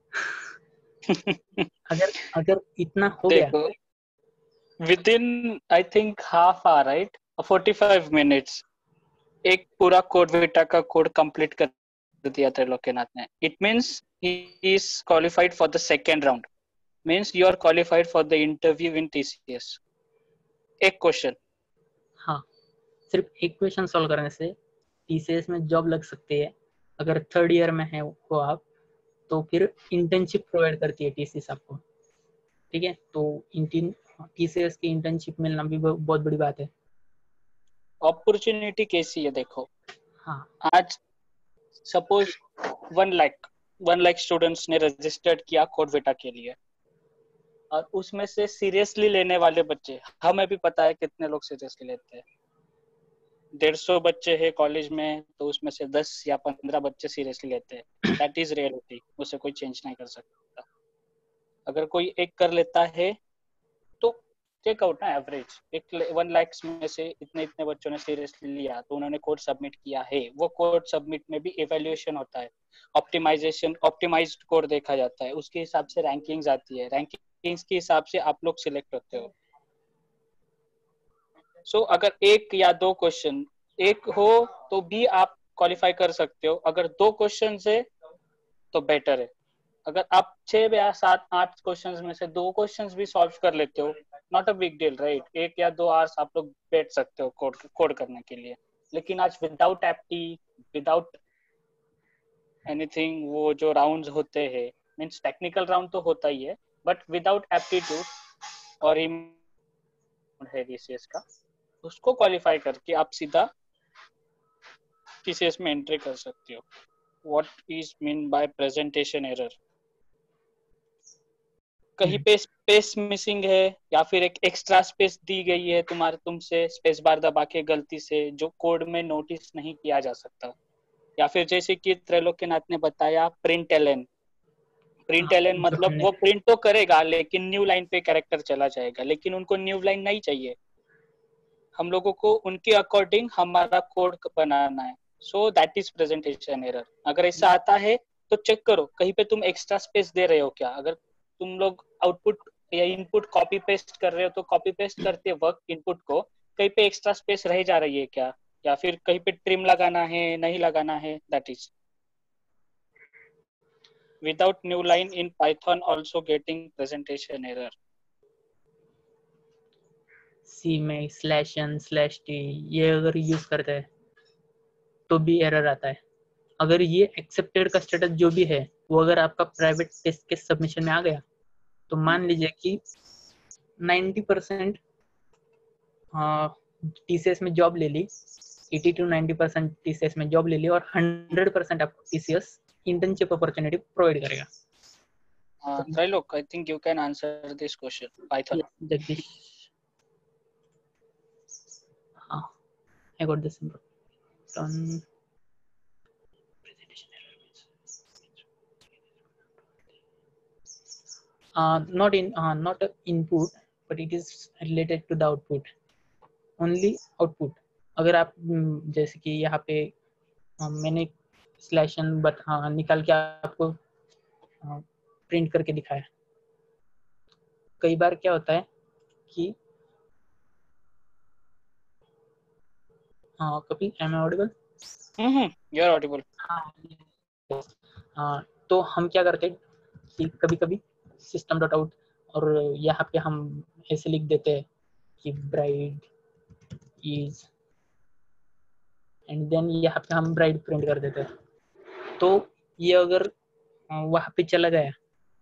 अगर इतना हो गया, देखो, within I think half hour, right, 45 minutes, एक पूरा कोड विटा का कोड कंप्लीट कर दिया त्रिलोकीनाथ ने। It means he is qualified for the second round, means you are qualified for the interview in TCS. एक क्वेश्चन, हाँ सिर्फ एक क्वेश्चन सॉल्व करने से टीसीएस में जॉब लग सकती है। अगर थर्ड ईयर में है वो आप, तो फिर इंटर्नशिप प्रोवाइड करती है टीसीएस आपको, ठीक है? तो टीसीएस की इंटर्नशिप मिलना भी बहुत बड़ी बात है। अपॉर्चुनिटी कैसी है देखो। हाँ, आज सपोज 1 लाख स्टूडेंट्स ने रजिस्टर्ड किया कोड विटा के लिए, और उसमें से सीरियसली लेने वाले बच्चे, हमें भी पता है कितने लोग सीरियसली लेते हैं। 150 बच्चे हैं कॉलेज में, तो उसमें से 10 या 15 बच्चे सीरियसली लेते हैं। दैट इज रियलिटी, उसे कोई चेंज नहीं कर सकता। अगर कोई एक कर लेता है तो टेक आउट ना एवरेज, 1 लाख में से इतने बच्चों ने सीरियसली लिया, तो उन्होंने कोड सबमिट किया है। वो कोड सबमिट में भी इवैल्यूएशन होता है, ऑप्टिमाइज्ड कोड देखा जाता है, उसके हिसाब से रैंकिंग्स आती है, रैंकिंग्स के हिसाब से आप लोग सिलेक्ट होते हो। सो अगर एक या दो क्वेश्चन एक हो तो भी आप क्वालिफाई कर सकते हो। अगर 2 क्वेश्चन है तो बेटर है। अगर आप 6 या 7 8 क्वेश्चंस में से 2 क्वेश्चंस भी सॉल्व कर लेते हो, not a big deal, right? 1 या 2 आवर्स आप लोग बैठ सकते हो कोड करने के लिए। लेकिन आज विदाउट एप्टी, विदाउट एनीथिंग, वो जो राउंड्स होते हैं, मींस टेक्निकल राउंड तो होता ही है, बट विदाउट एप्टीट्यूड और है टीसीएस का, उसको क्वालिफाई करके आप सीधा टीसीएस में एंट्री कर सकते हो। What is mean by presentation error? कहीं पे स्पेस मिसिंग है, या फिर एक एक्स्ट्रा स्पेस दी गई है तुमसे स्पेस बार दबा के गलती से, जो कोड में नोटिस नहीं किया जा सकता। या फिर जैसे कि त्रैलोक्यनाथ ने बताया प्रिंट एलएन मतलब वो प्रिंट तो करेगा, लेकिन न्यू लाइन पे कैरेक्टर चला जाएगा, लेकिन उनको न्यू लाइन नहीं चाहिए। हम लोगों को उनके अकॉर्डिंग हमारा कोड बनाना है। So that is presentation error. अगर ऐसा आता है तो चेक करो कहीं पे तुम एक्स्ट्रा स्पेस दे रहे हो क्या। अगर तुम लोग आउटपुट या इनपुट कॉपी पेस्ट कर रहे हो, तो कॉपी पेस्ट करते वक्त इनपुट को कहीं पे एक्स्ट्रा स्पेस रह जा रही है क्या, या फिर कहीं पे ट्रिम लगाना है, नहीं लगाना है। That is without new line in Python also getting presentation error. C में /n/t ये अगर यूज करते हैं तो भी एरर आता है। अगर ये एक्सेप्टेड का स्टेटस जो भी है वो अगर आपका प्राइवेट टेस्ट के सबमिशन में आ गया, तो मान लीजिए कि 90% टीसीएस में जॉब ले ली, 80 to 90% टीसीएस में जॉब ले ली, और 100% आपको टीसीएस इंटर्नशिप अपॉर्चुनिटी प्रोवाइड करेगा। Trilok, I think you can answer this question. Python. Yes, Jagdish. I got this. Done. Presentation error. Not input, but it is related to the output. Only output. अगर आप जैसे कि यहाँ पे मैंने /n but निकाल के आपको प्रिंट करके दिखाया। कई बार क्या होता है कि कभी am I audible? You are audible. तो हम क्या करते हैं कि कभी-कभी system.out और यहाँ पे हम ऐसे लिख देते हैं कि bride is, and then यहाँ पे हम bride प्रिंट कर देते हैं। तो ये अगर वहाँ पे चला गया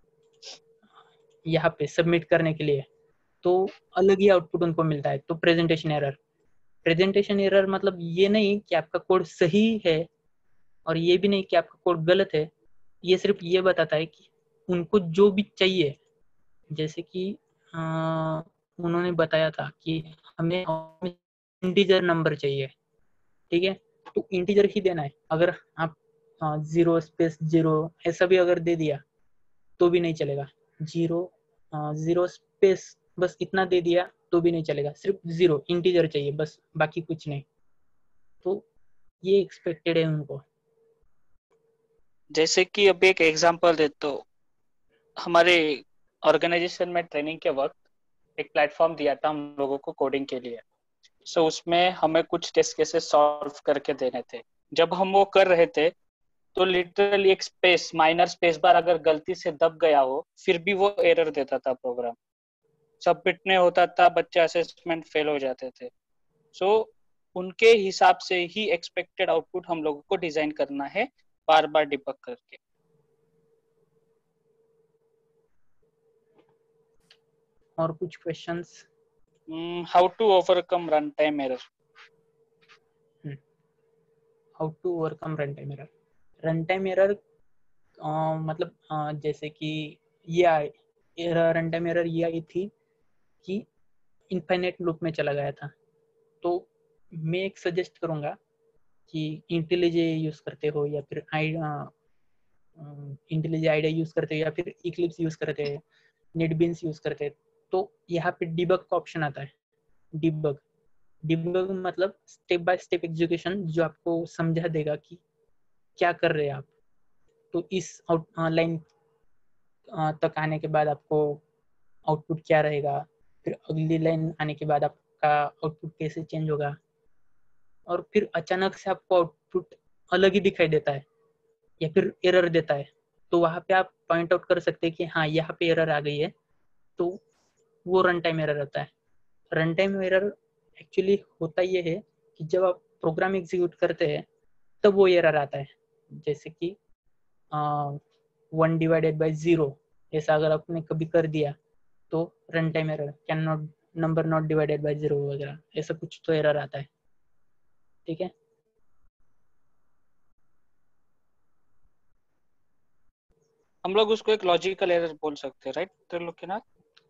यहाँ पे सबमिट करने के लिए, तो अलग ही आउटपुट उनको मिलता है। तो प्रेजेंटेशन एरर मतलब ये नहीं कि आपका कोड सही है और ये भी नहीं कि आपका कोड गलत है, ये सिर्फ ये बताता है कि उनको जो भी चाहिए, जैसे कि उन्होंने बताया था कि हमें इंटीजर नंबर चाहिए, ठीक है, तो इंटीजर ही देना है। अगर आप 0 स्पेस 0 ऐसा भी अगर दे दिया तो भी नहीं चलेगा, 0 स्पेस बस इतना दे दिया तो भी नहीं चलेगा, सिर्फ 0 इंटीजर चाहिए बस, बाकी कुछ नहीं। तो ये एक्सपेक्टेड है उनको। जैसे कि अभी एक एग्जांपल दे तो हमारे ऑर्गेनाइजेशन में ट्रेनिंग के वक्त एक प्लेटफॉर्म दिया था हम लोगों को कोडिंग के लिए। सो उसमें हमें कुछ टेस्ट केसेस सॉल्व करके देने थे। जब हम वो कर रहे थे तो लिटरली एक स्पेस माइनर स्पेस बार अगर गलती से दब गया हो फिर भी वो एरर देता था प्रोग्राम, सबमिट नहीं होता था, बच्चे असेसमेंट फेल हो जाते थे। सो उनके हिसाब से ही एक्सपेक्टेड आउटपुट हम लोगों को डिजाइन करना है, बार बार डिबग करके। और कुछ questions? How to overcome run time error? How to overcome run time error? Run time error मतलब जैसे कि ये रन टाइम एरर ये आई थी कि इनफाइनाइट लूप में चला गया था। तो मैं एक सजेस्ट करूंगा कि इंटेलिजे यूज करते हो या फिर इंटेलिजे आईडिया यूज करते हो या फिर इक्लिप्स यूज करते हैं, नेटबीन्स यूज करते हैं, तो यहाँ पे डिबग का ऑप्शन आता है। डिबग डिबग मतलब स्टेप बाय स्टेप एग्जीक्यूशन, जो आपको समझा देगा कि क्या कर रहे हैं आप। तो इस लाइन तक आने के बाद आपको आउटपुट क्या रहेगा, फिर अगली लाइन आने के बाद आपका आउटपुट कैसे चेंज होगा, और फिर अचानक से आपको आउटपुट अलग ही दिखाई देता है या फिर एरर देता है, तो वहाँ पे आप पॉइंट आउट कर सकते हैं कि हाँ यहाँ पे एरर आ गई है, तो वो रन टाइम एरर रहता है। रन टाइम एरर एक्चुअली होता ये है कि जब आप प्रोग्राम एग्जीक्यूट करते हैं तब वो एरर आता है, जैसे कि 1/0 ऐसा अगर आपने कभी कर दिया तो run time error, can not number not divided by 0 वगैरह ऐसा कुछ तो एरर आता है, ठीक है। हम लोग उसको एक लॉजिकल एरर बोल सकते हैं, राइट त्रिलोकीनाथ?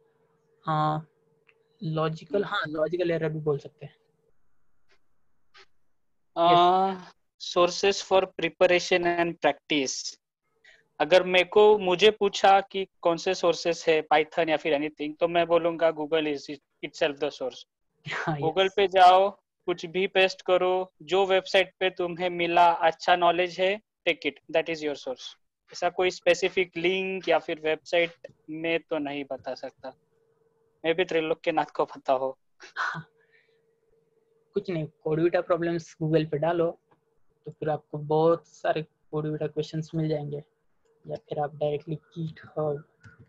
लॉजिकल, हाँ लॉजिकल एरर भी बोल सकते हैं। yes. Sources for preparation and practice. अगर मुझे पूछा कि कौन से सोर्सेस है, पाइथन या फिर एनीथिंग, तो मैं बोलूंगा Google is itself the source. Google पे जाओ, कुछ भी पेस्ट करो, जो वेबसाइट पे तुम्हें मिला अच्छा नॉलेज है, take it, that is your source. ऐसा कोई स्पेसिफिक लिंक या फिर वेबसाइट में तो नहीं बता सकता। मैं भी त्रिलोकीनाथ को पता हो। कुछ नहीं, कोडविटा प्रॉब्लम्स गूगल पे डालो तो फिर आपको बहुत सारे कोडविटा क्वेश्चंस मिल जाएंगे, या फिर आप डायरेक्टली गिटहब।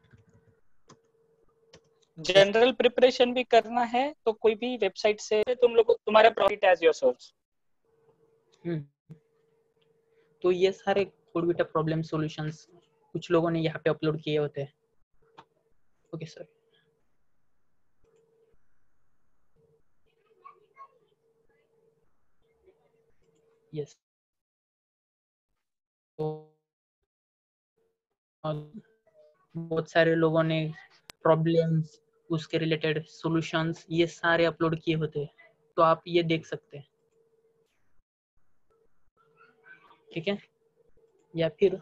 जनरल प्रिपरेशन भी करना है तो कोई भी वेबसाइट से तुम्हारा प्रॉफिट एज योर सोर्स। तो ये सारे कोडविटा प्रॉब्लम सॉल्यूशंस कुछ लोगों ने यहाँ पे अपलोड किए होते हैं। Okay sir. यस, तो बहुत सारे लोगों ने प्रॉब्लम्स, उसके रिलेटेड सॉल्यूशंस ये सारे अपलोड किए होते हैं, तो आप ये देख सकते हैं, ठीक है। या फिर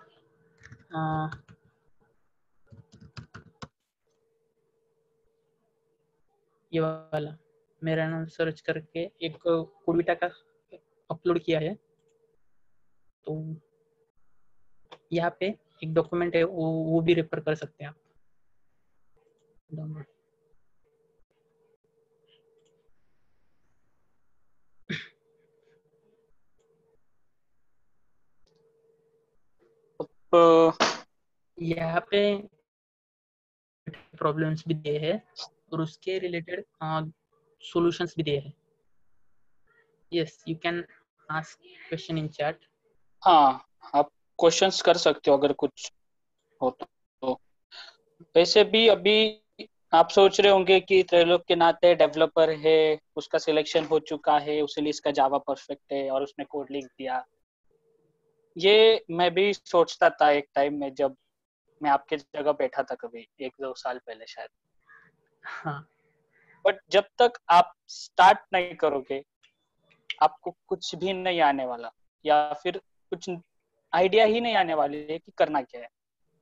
ये वाला मेरा नाम सर्च करके एक कोडविटा का अपलोड किया है, तो यहाँ पे एक डॉक्यूमेंट है, वो भी रेफर कर सकते हैं आप। यहाँ पे प्रॉब्लम्स भी दिए हैं और उसके रिलेटेड सॉल्यूशंस भी दिए हैं। Yes, you can ask question in chat. हाँ, आप क्वेश्चंस कर सकते हो अगर कुछ हो तो। वैसे भी अभी आप सोच रहे होंगे कि त्रिलोकीनाथ डेवलपर है, उसका सिलेक्शन हो चुका है, उसीलिए इसका जावा परफेक्ट है और उसने कोड लिख दिया। ये मैं भी सोचता था एक टाइम में, जब मैं आपके जगह बैठा था कभी 1-2 साल पहले शायद। हाँ बट जब तक आप स्टार्ट नहीं करोगे आपको कुछ भी नहीं आने वाला, या फिर कुछ आइडिया ही नहीं आने वाली है कि करना क्या है।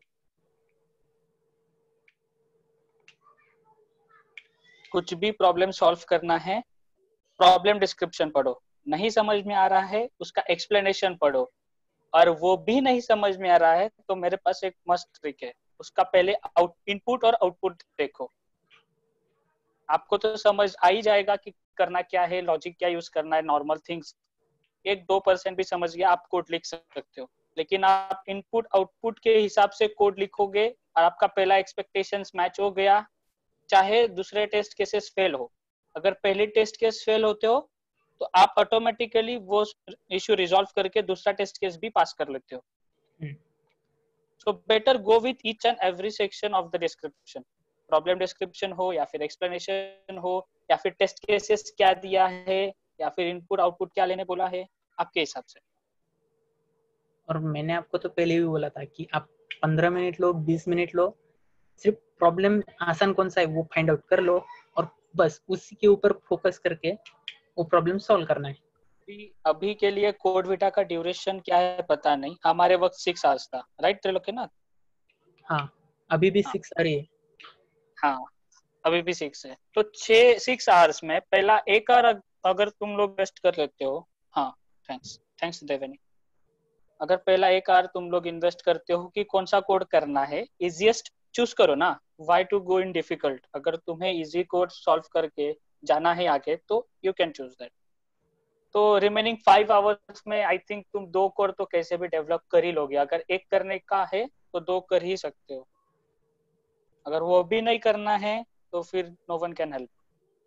कुछ भी प्रॉब्लम सॉल्व करना है, प्रॉब्लम डिस्क्रिप्शन पढ़ो, नहीं समझ में आ रहा है उसका एक्सप्लेनेशन पढ़ो, और वो भी नहीं समझ में आ रहा है तो मेरे पास एक मस्त ट्रिक है, उसका पहले इनपुट और आउटपुट देखो, आपको तो समझ आ ही जाएगा कि करना क्या है, लॉजिक क्या यूज करना है, नॉर्मल थिंग्स 1-2% भी समझ गया आप कोड लिख सकते हो। लेकिन आप इनपुट आउटपुट के हिसाब से कोड लिखोगे और आपका पहला एक्सपेक्टेशंस मैच हो गया, चाहे दूसरे टेस्ट केसेस फेल हो, अगर पहले टेस्ट केस फेल होते हो तो आप ऑटोमेटिकली वो इश्यू रिजॉल्व करके दूसरा टेस्ट केस भी पास कर लेते हो। So better go with each and every section of the description, problem description हो या फिर एक्सप्लेनेशन हो या फिर टेस्ट केसेस क्या दिया है या फिर इनपुट आउटपुट क्या लेने बोला है, आपके हिसाब से। और मैंने आपको तो पहले भी बोला था कि आप 15 मिनट लो, 20 मिनट लो, सिर्फ प्रॉब्लम आसान कौन सा है वो फाइंड आउट कर लो और बस उसी के ऊपर फोकस करके वो प्रॉब्लम सॉल्व करना है। अभी के लिए कोड विटा का ड्यूरेशन क्या है पता नहीं, हमारे वक्त 6 आवर्स था, राइट त्रिलोकीनाथ? हाँ अभी भी हाँ 6 आ रही है। हाँ अभी भी 6 है, तो 6 आवर्स में पहला एक आवर अगर तुम लोग इन्वेस्ट कर लेते हो, हाँ थैंक्स थैंक्स देवेनी, अगर पहला एक आवर तुम लोग इन्वेस्ट करते हो कि कौन सा कोड करना है, इजिएस्ट चूज करो ना, why to go in difficult, अगर तुम्हें इजी कोड सॉल्व करके जाना है आगे तो यू कैन चूज दैट। तो रिमेनिंग 5 आवर्स में आई थिंक तुम 2 कोड तो कैसे भी डेवलप कर ही लोगे, अगर एक करने का है तो 2 कर ही सकते हो, अगर वो भी नहीं करना है तो फिर नो वन कैन हेल्प।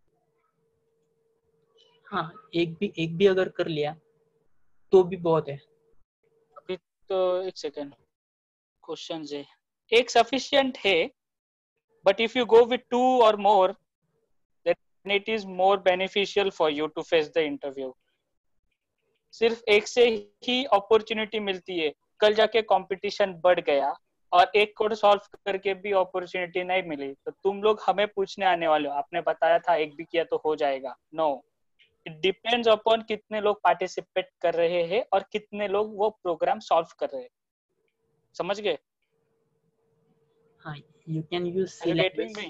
हाँ एक भी अगर कर लिया तो भी बहुत है। अभी तो एक सेकेंड, क्वेश्चन है, एक सफिशिएंट है, but if you go with 2 or more then it is more beneficial for you to face the interview. सिर्फ एक से ही अपॉर्चुनिटी मिलती है, कल जाके कंपटीशन बढ़ गया और एक कोड सॉल्व करके भी अपॉर्चुनिटी नहीं मिली तो तुम लोग हमें पूछने आने वाले हो आपने बताया था एक भी किया तो हो जाएगा, नो, इट डिपेंड्स अपॉन कितने लोग पार्टिसिपेट कर रहे हैं और कितने लोग वो प्रोग्राम सॉल्व कर रहे हैं, समझ गए? हाँ you can use or C you getting language, me?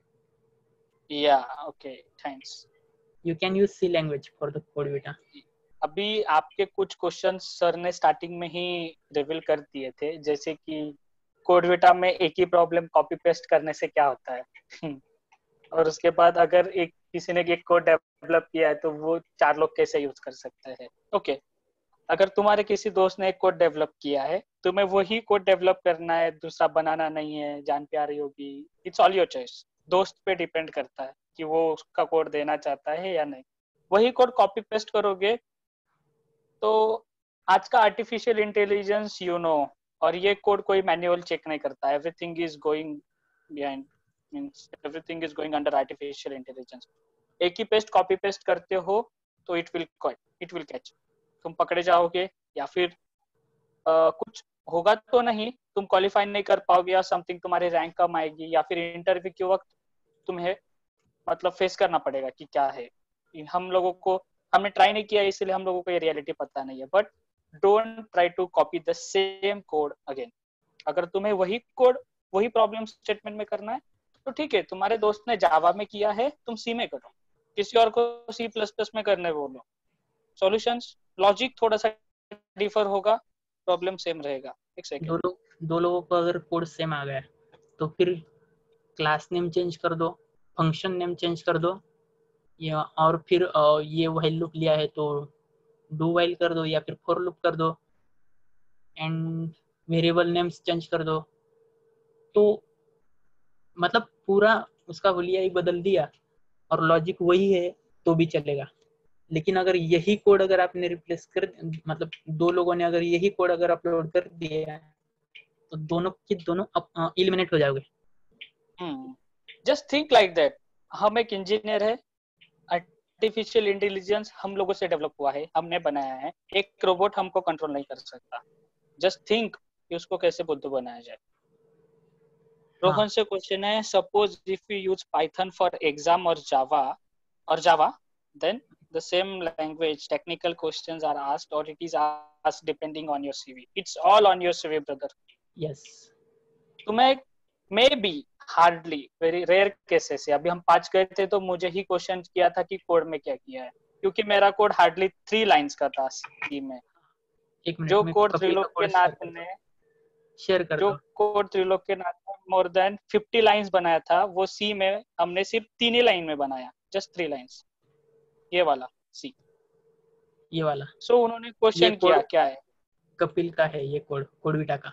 या okay thanks. You can use C language for the CodeVita. अभी आपके कुछ क्वेश्चन सर ने स्टार्टिंग में ही रिवील कर दिए थे, जैसे कि कोडविटा में एक ही प्रॉब्लम कॉपी पेस्ट करने से क्या होता है और उसके बाद अगर एक किसी ने एक कोड डेवलप किया है तो वो 4 लोग कैसे यूज कर सकते हैं। ओके अगर तुम्हारे किसी दोस्त ने एक कोड डेवलप किया है, तुम्हें वही कोड डेवलप करना है, दूसरा बनाना नहीं है, जान प्यारी होगी, इट्स ऑल योर चॉइस, दोस्त पे डिपेंड करता है कि वो उसका कोड देना चाहता है या नहीं। वही कोड कॉपी पेस्ट करोगे तो आज का आर्टिफिशियल इंटेलिजेंस और ये कोड कोई मैनुअल चेक नहीं करता, everything is going behind, means everything is going under artificial intelligence. एक ही पेस्ट कॉपी पेस्ट करते हो तो इट विल कैच, तुम पकड़े जाओगे या फिर कुछ होगा तो नहीं, तुम क्वालिफाई नहीं कर पाओगे या समथिंग, तुम्हारी रैंक कम आएगी या फिर इंटरव्यू के वक्त तुम्हें मतलब फेस करना पड़ेगा कि क्या है। हम लोगों को हमने ट्राई नहीं किया इसलिए हम लोगों को ये रियलिटी पता नहीं है, but don't try to copy the same code again. अगर तुम्हें वही कोड वही प्रॉब्लम स्टेटमेंट में करना है तो ठीक है, तुम्हारे दोस्त ने जावा में किया है तुम सी में करो, किसी और को सी प्लस प्लस में करने बोलो, सॉल्यूशंस लॉजिक थोड़ा सा डिफर होगा, प्रॉब्लम सेम रहेगा। एक सेकेंड, दो लोगों को अगर कोड सेम आ गया तो फिर क्लास नेम चेंज कर दो, फंक्शन नेम चेंज कर दो, या और फिर ये व्हाइल लूप लिया है तो डू व्हाइल कर दो या फिर फॉर लूप कर दो, एंड वेरिएबल नेम्स चेंज कर दो, तो मतलब पूरा उसका हुलिया ही बदल दिया और लॉजिक वही है तो भी चलेगा। लेकिन अगर यही कोड अगर आपने रिप्लेस कर मतलब 2 लोगों ने अगर यही कोड अगर अपलोड कर दिया तो दोनों के दोनों एलिमिनेट हो जाओगे। जस्ट थिंक लाइक दैट, हम एक इंजीनियर है, आर्टिफिशियल इंटेलिजेंस हम लोगों से डेवलप हुआ है, हमने बनाया है, एक रोबोट हमको कंट्रोल नहीं कर सकता, जस्ट थिंक कि उसको कैसे बुद्धू बनाया जाए. रोहन से क्वेश्चन है, suppose if you use Python for exam और Java then the same language technical questions are asked or it is asked depending on your CV. It's all on your CV, brother. Yes. तुम्हें maybe hardly very rare cases है. अभी हम 5 गए थे तो मुझे ही question किया था कि कोड में क्या किया है, क्योंकि मेरा कोड हार्डली 3 लाइंस का था सी में. जो कोड त्रिलोक्यनाथ ने शेयर कर जो कोड त्रिलोक्यनाथ ने मोर देन 50 लाइंस बनाया था, वो सी में हमने सिर्फ 3 ही लाइन में बनाया, जस्ट 3 लाइंस. ये वाला सी, ये वाला. सो उन्होंने क्वेश्चन किया क्या है, कपिल का है ये कोडविटा का.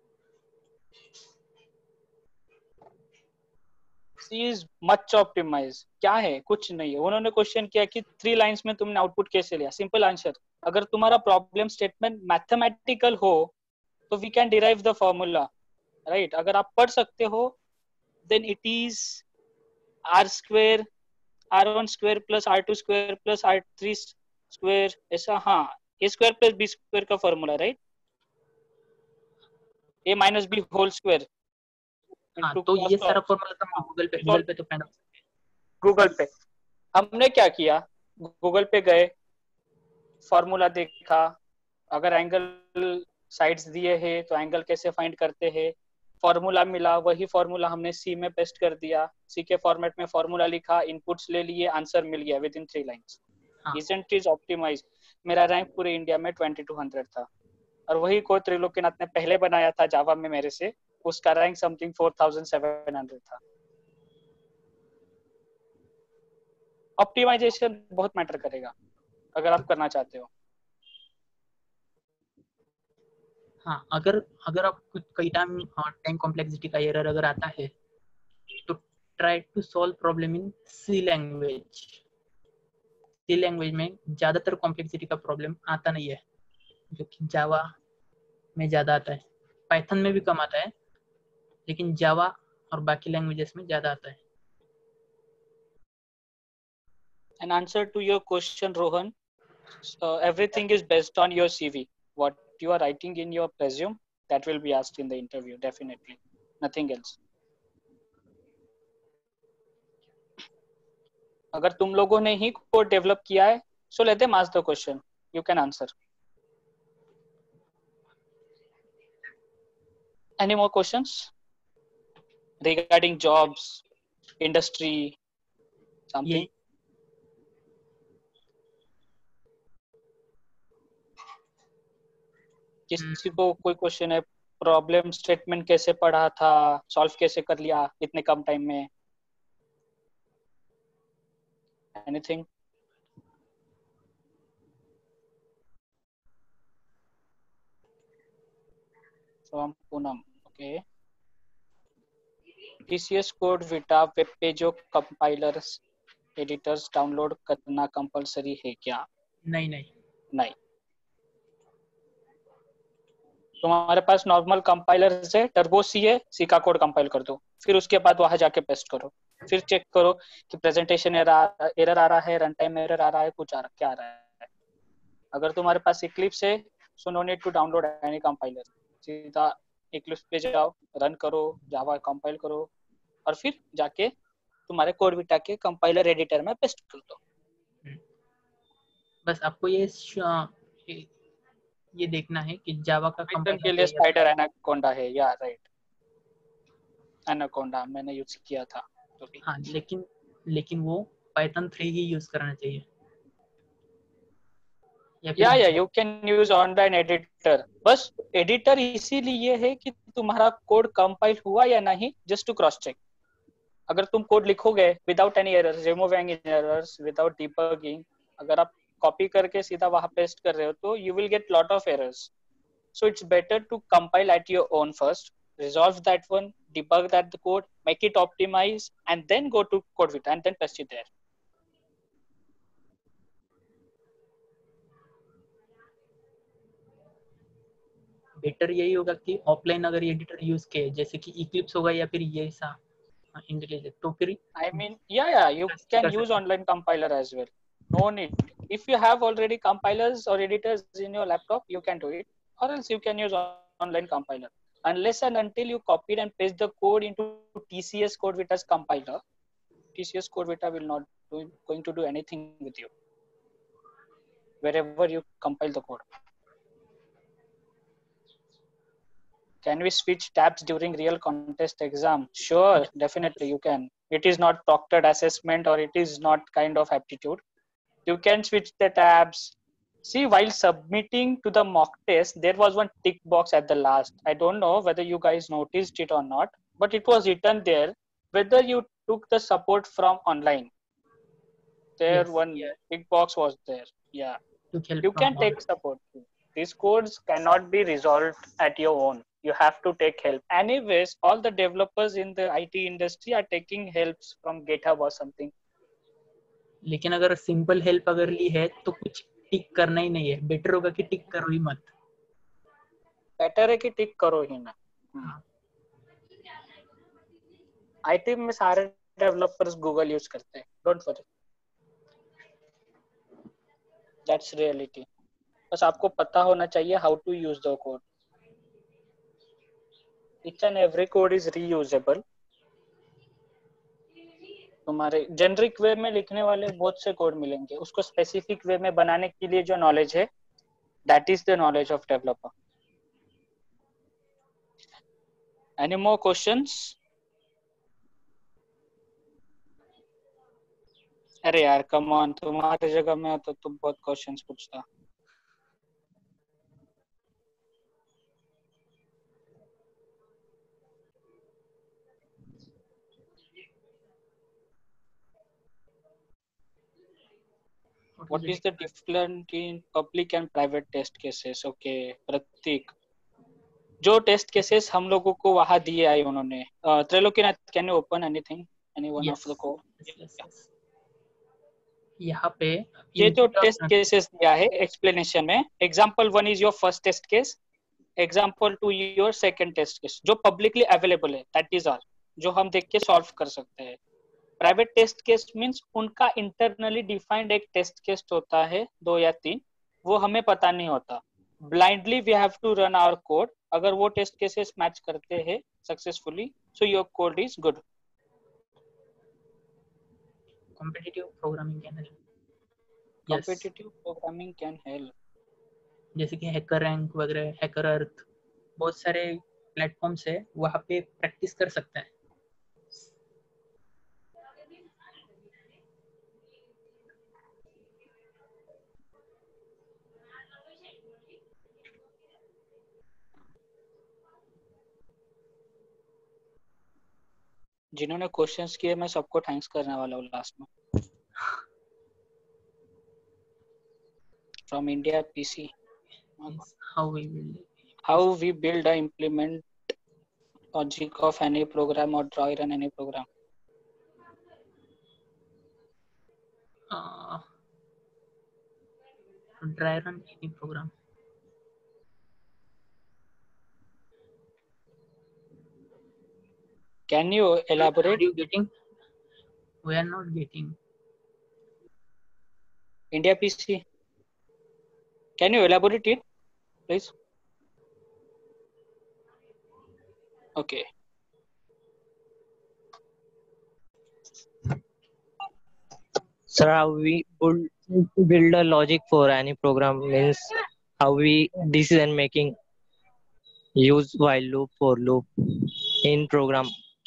C is much optimize. क्या है, कुछ नहीं है. उन्होंने क्वेश्चन किया कि 3 लाइंस में तुमने आउटपुट कैसे लिया. सिंपल आंसर, अगर तुम्हारा प्रॉब्लम स्टेटमेंट मैथमेटिकल हो तो we can derive the formula, right. अगर आप पढ़ सकते हो then it is R square r1 square plus r2 square plus r3 square, ऐसा. हाँ, a square plus b square का formula, right. a minus b whole square. हाँ, तो ये सारा फॉर्मूला तो गूगल पे तो फाइंड आउट. गूगल पे हमने क्या किया, गूगल पे गए, फॉर्मूला देखा, अगर एंगल साइड्स दिए हैं तो एंगल कैसे फाइंड करते हैं, फॉर्मूला मिला, वही फॉर्मूला हमने सी में पेस्ट कर दिया, सी के फॉर्मेट में फॉर्मूला लिखा, इनपुट्स ले लिए, आंसर मिल गया within 3 lines. Isn't is optimize. मेरा रैंक पूरे इंडिया में 2200 था, और वही कोड त्रिलोक्यनाथ ने पहले बनाया था जावा में मेरे से, उसका रैंक समथिंग 4700 था. ऑप्टिमाइजेशन बहुत मैटर करेगा अगर आप करना चाहते हो. हाँ, अगर आप कई टाइम कॉम्प्लेक्सिटी का एरर अगर आता है तो try to solve problem in C language. C language में ज्यादातर कॉम्प्लेक्सिटी का प्रॉब्लम आता नहीं है, जो कि जावा में ज्यादा आता है. पाइथन में भी कम आता है, लेकिन जावा और बाकी लैंग्वेजेस में ज्यादा आता है. An answer to your question, Rohan, everything is based on your CV. What you are writing in your resume, that will be asked in the interview, definitely. Nothing else. अगर तुम लोगों ने ही कोड डेवलप किया है, so let them ask the question. You can answer. Any more questions regarding jobs, industry, something? किसी को कोई question है, प्रॉब्लम स्टेटमेंट कैसे पढ़ा था, सॉल्व कैसे कर लिया इतने कम टाइम में, anything? From Poonam, okay. TCS CodeVita web page और कंपाइलर्स एडिटर्स डाउनलोड करना कंपलसरी है क्या? नहीं. तुम्हारे पास नॉर्मल कंपाइलर है, टर्बो सी है, सी का कोड कंपाइल कर दो, फिर उसके बाद वहां जाके पेस्ट करो, फिर चेक करो कि प्रेजेंटेशन एरर आ रहा है, रन टाइम एरर आ रहा है, कुछ क्या आ रहा है. अगर तुम्हारे पास इक्लिप्स है, so no need to download any compiler. सीधा इक्लिप्स पे जाओ, रन करो, जावा कंपाइल करो, और फिर जाके तुम्हारे कोड विटा के कंपाइलर एडिटर में पेस्ट कर दो. बस आपको ये देखना है कि जावा का कंपाइलर के लिए स्पाइडर एनाकोंडा है, या राइट, एनाकोंडा मैंने यूज किया था तो भी. हाँ, लेकिन वो पाइथन 3 ही यूज करना चाहिए. या you can use online editor. बस एडिटर इसीलिए है कि तुम्हारा कोड कंपाइल हुआ या नहीं, जस्ट टू क्रॉस चेक. अगर तुम कोड लिखोगे without any errors, removing errors, without debugging, अगर आप कॉपी करके सीधा वहां पेस्ट कर रहे हो तो you will get lot of errors. So it's better to compile at your own first, resolve that one, debug that the code, make it optimize, and then go to CodeVita and then test it there. Better यही होगा कि offline अगर editor use किए, जैसे कि Eclipse होगा या फिर ये सा इंटेलिजेंट, तो फिर I mean, yeah, you can use online compiler as well. No need. If you have already compilers or editors in your laptop, you can do it. or else you can use online compiler. Unless and until you copied and paste the code into TCS CodeVita's compiler, TCS CodeVita will not going to do anything with you wherever you compile the code. Can we switch tabs during real contest exam? Sure, definitely you can. It is not proctored assessment or it is not kind of aptitude. You can switch the tabs. See, while submitting to the mock test, there was one tick box at the last. I don't know whether you guys noticed it or not, but it was written there whether you took the support from online. There Yes, one yeah. tick box was there. Yeah, Took help you from can all. take support. These codes cannot be resolved at your own. You have to take help. Anyways, all the developers in the IT industry are taking helps from GitHub or something. लेकिन अगर simple help अगर ली है तो कुछ टिक करना ही नहीं है, better होगा कि टिक करो ही मत. बेटर है कि टिक करो ही ना. IT में सारे डेवलपर्स गूगल यूज करते हैं. Don't worry, that's reality. बस आपको पता होना चाहिए how to use the code. Each and every code is reusable. तुम्हारे जेनरिक वे में लिखने वाले बहुत से कोड मिलेंगे, उसको स्पेसिफिक वे में बनाने के लिए जो नॉलेज है, that is the knowledge of developer. Any more questions? अरे यार कम ऑन, तुम्हारी जगह में तो तुम बहुत क्वेश्चंस पूछता. What is the difference in public and private test cases? Okay, प्रतीक. जो टेस्ट केसेस हम लोगों को वहां दिए आए उन्होंने. Trailokyanath, can you open anything, any one of the code? यहाँ पे ये जो टेस्ट केसेस दिया है एक्सप्लेनेशन में, example 1 is your first test case, example 2 your second test case, जो पब्लिकली अवेलेबल है, दैट इज ऑल, जो हम देख के सॉल्व कर सकते हैं. प्राइवेट टेस्ट केस मींस उनका इंटरनली डिफाइंड एक टेस्ट केस होता है, 2 या 3, वो हमें पता नहीं होता. Blindly we have to run our code. अगर वो टेस्ट केसेस मैच करते हैं successfully, so your code is good. Competitive programming can help. Competitive programming can help. जैसे कि हैकर रैंक वगैरह, हैकर अर्थ, बहुत सारे प्लेटफॉर्म्स है, वहाँ पे प्रैक्टिस कर सकते हैं. जिन्होंने क्वेश्चंस किए मैं सबको थैंक्स करने वाला हूँ लास्ट में. From India PC. How we build a implement logic of any program or dry run any program. Dry run any program. Can you elaborate? Are you getting? We are not getting. India PC. Can you elaborate it, please? Okay. Sir, how we build a logic for any program means how we decision making, use while loop, for loop in program.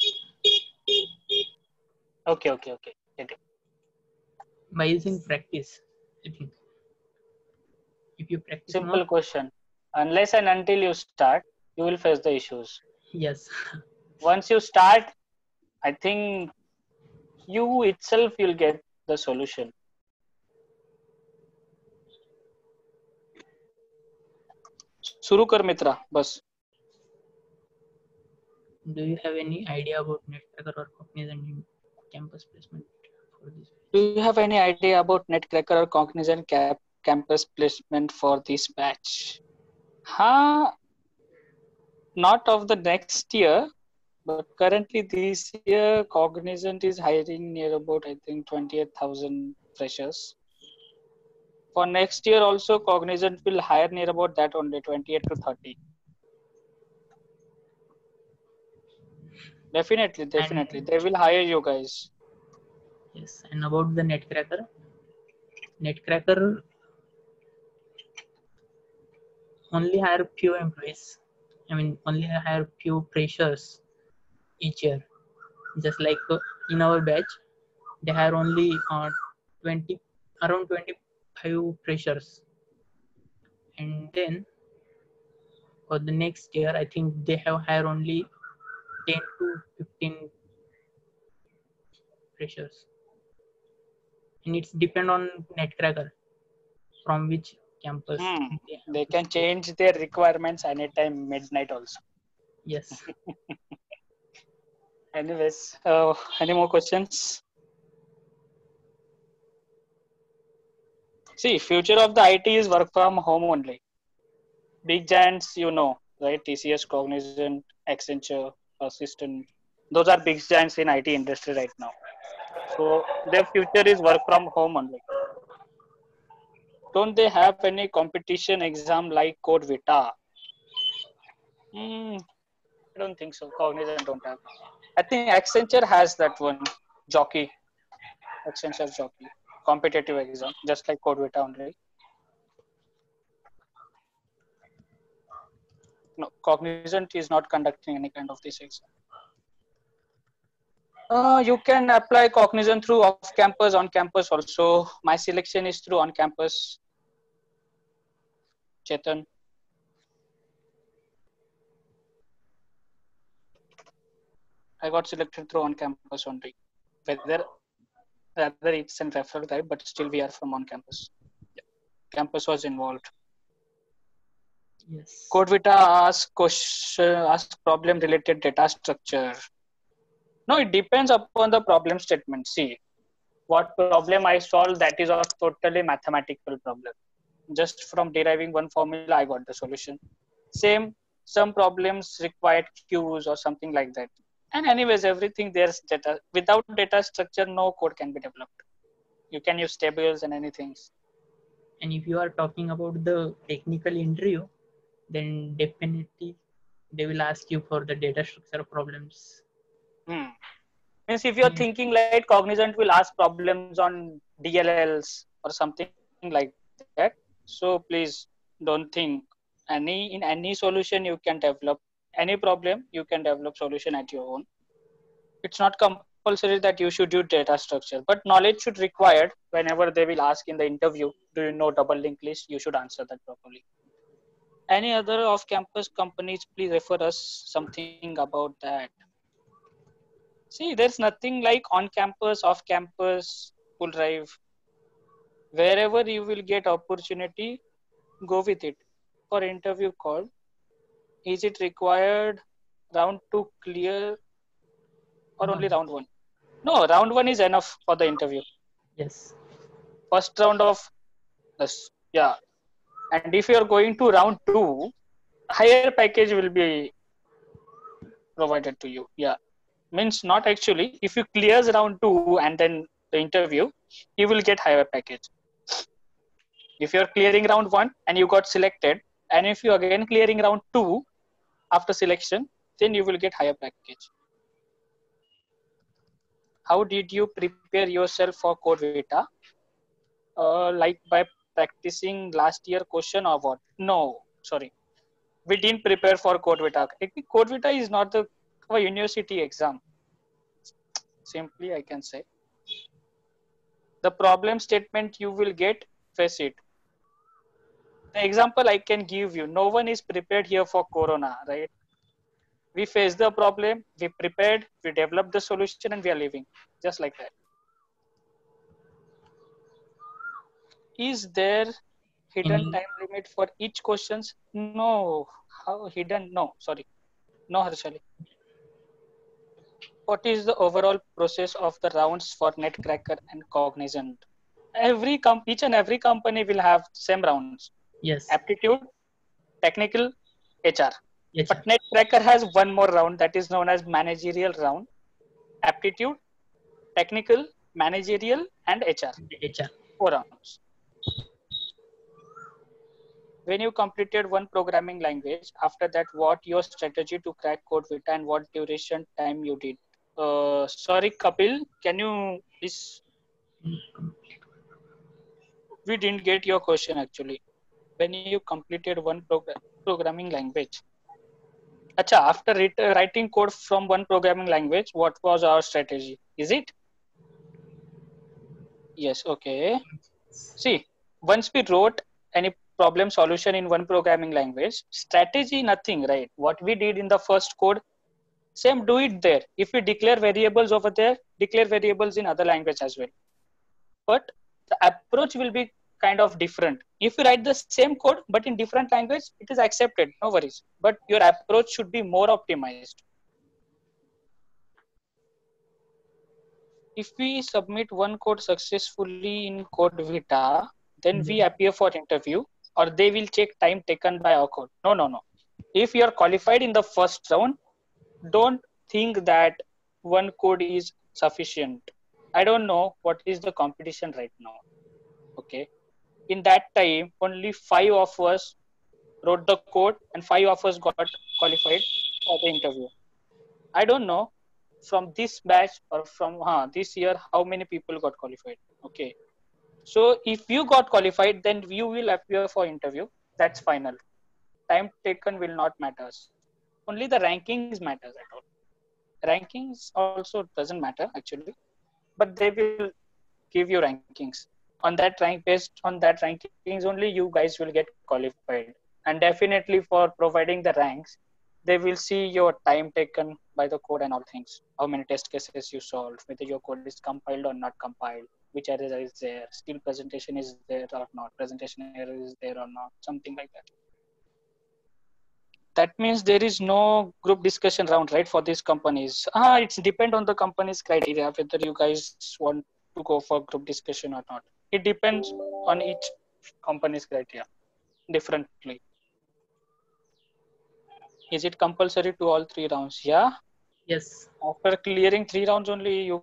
Okay. By using practice, I think. If you practice simple more, question. Unless and until you start, you will face the issues. Yes. Once you start, I think you itself will get the solution. शुरू कर मित्रा बस. Do you have any idea about Netcracker or Cognizant in campus placement for this? Do you have any idea about Netcracker or Cognizant campus placement for this batch? Not of the next year, but currently this year Cognizant is hiring near about I think 28,000 freshers For next year also, Cognizant will hire near about that only, 28 to 30. Definitely. And They will hire you guys. yes, and about the Netcracker only hire few employees. I mean, only hire few freshers each year. Just like in our batch, they hire only 20 around 25 freshers, and then for the next year, I think they have hired only 10 to 15 freshers, and it's depend on Netcracker from which campus they have They to can select. change their requirements anytime midnight also. Yes. Anyways, any more questions? See, future of the IT is work from home only. Big giants, you know, right? TCS, Cognizant, Accenture, Persistent. Those are big giants in IT industry right now. So their future is work from home only. Don't they have any competition exam like Code Vita? I don't think so. Cognizant don't have. I think Accenture has that one. Jockey. Accenture Jockey. Competitive exam, just like Code Vita only. No, Cognizant is not conducting any kind of this exam. You can apply Cognizant through off campus, on campus also. My selection is through on campus. Chetan. I got selected through on campus only. Whether rather it's an referral type, but still we are from on campus. Yeah. Campus was involved. Yes. Code Vita ask problem related data structure. No, it depends upon the problem statement. See, what problem I solve, that is a totally mathematical problem. Just from deriving one formula, I got the solution. Same, some problems required queues or something like that. And anyways, everything there's data. Without data structure, no code can be developed. You can use tables and anything. And if you are talking about the technical interview, then definitely they will ask you for the data structure problems. Means if you're thinking like Cognizant will ask problems on DLLs or something like that, so please don't think. In any solution you can develop, any problem you can develop solution at your own. It's not compulsory that you should do data structure, but knowledge should required. Whenever they will ask in the interview, do you know double linked list, you should answer that properly. Any other off campus companies, please refer us something about that. See, there's nothing like on campus, off campus, full drive. Wherever you will get opportunity, go with it. For interview call, is it required round 2 clear or only round 1? No, round 1 is enough for the interview. Yes. First round of this, yeah. And if you are going to round 2, higher package will be provided to you. Yeah. Means not actually. If you clears round 2 and then the interview, you will get higher package. If you're clearing round 1 and you got selected, and if you again clearing round 2 after selection, then you will get higher package. How did you prepare yourself for Code Vita? Like by practicing last year question or what? No, sorry. We didn't prepare for Code Vita. Code Vita is not the university exam. Simply, I can say. The problem statement you will get, face it. The example I can give you, no one is prepared here for Corona, right? We face the problem, we prepared, we developed the solution, and we are living. Just like that. Is there hidden time limit for each questions? No. How hidden? No, sorry. No, Harshali. What is the overall process of the rounds for Netcracker and Cognizant? Each and every company will have same rounds. Yes. Aptitude, technical, HR. Yes. But Netcracker has one more round that is known as managerial round. Aptitude, technical, managerial, and HR. 4 rounds. when you completed one programming language, after that, what your strategy to crack Code Vita and what duration time you did? Sorry, Kapil, can you please? We didn't get your question actually. When you completed one programming language. Acha, after writing code from one programming language, what was our strategy? Is it? Yes, okay. See, once we wrote any problem solution in one programming language, strategy nothing, right? What we did in the first code, same do it there. If we declare variables over there, declare variables in other language as well. But the approach will be kind of different. If you write the same code but in different language, it is accepted, no worries. But your approach should be more optimized. If we submit one code successfully in Code Vita, then we appear for interview, or they will check time taken by our code. No. If you are qualified in the first round, don't think that one code is sufficient. I don't know what is the competition right now. Okay. In that time, only 5 of us wrote the code and 5 of us got qualified for the interview. I don't know from this batch or from this year how many people got qualified. Okay. So if you got qualified, then you will appear for interview. That's final. Time taken will not matter. Only the rankings matters at all. Rankings also doesn't matter actually, but they will give you rankings. On that rank, based on that rankings only, you guys will get qualified. And definitely for providing the ranks, they will see your time taken by the code and all things. How many test cases you solved, whether your code is compiled or not compiled, which error is there, still presentation is there or not, presentation error is there or not, something like that. That means there is no group discussion round, right, for these companies. It's depend on the company's criteria, whether you guys want to go for group discussion or not. It depends on each company's criteria differently. Is it compulsory to all 3 rounds? Yeah. Yes. After clearing 3 rounds only, you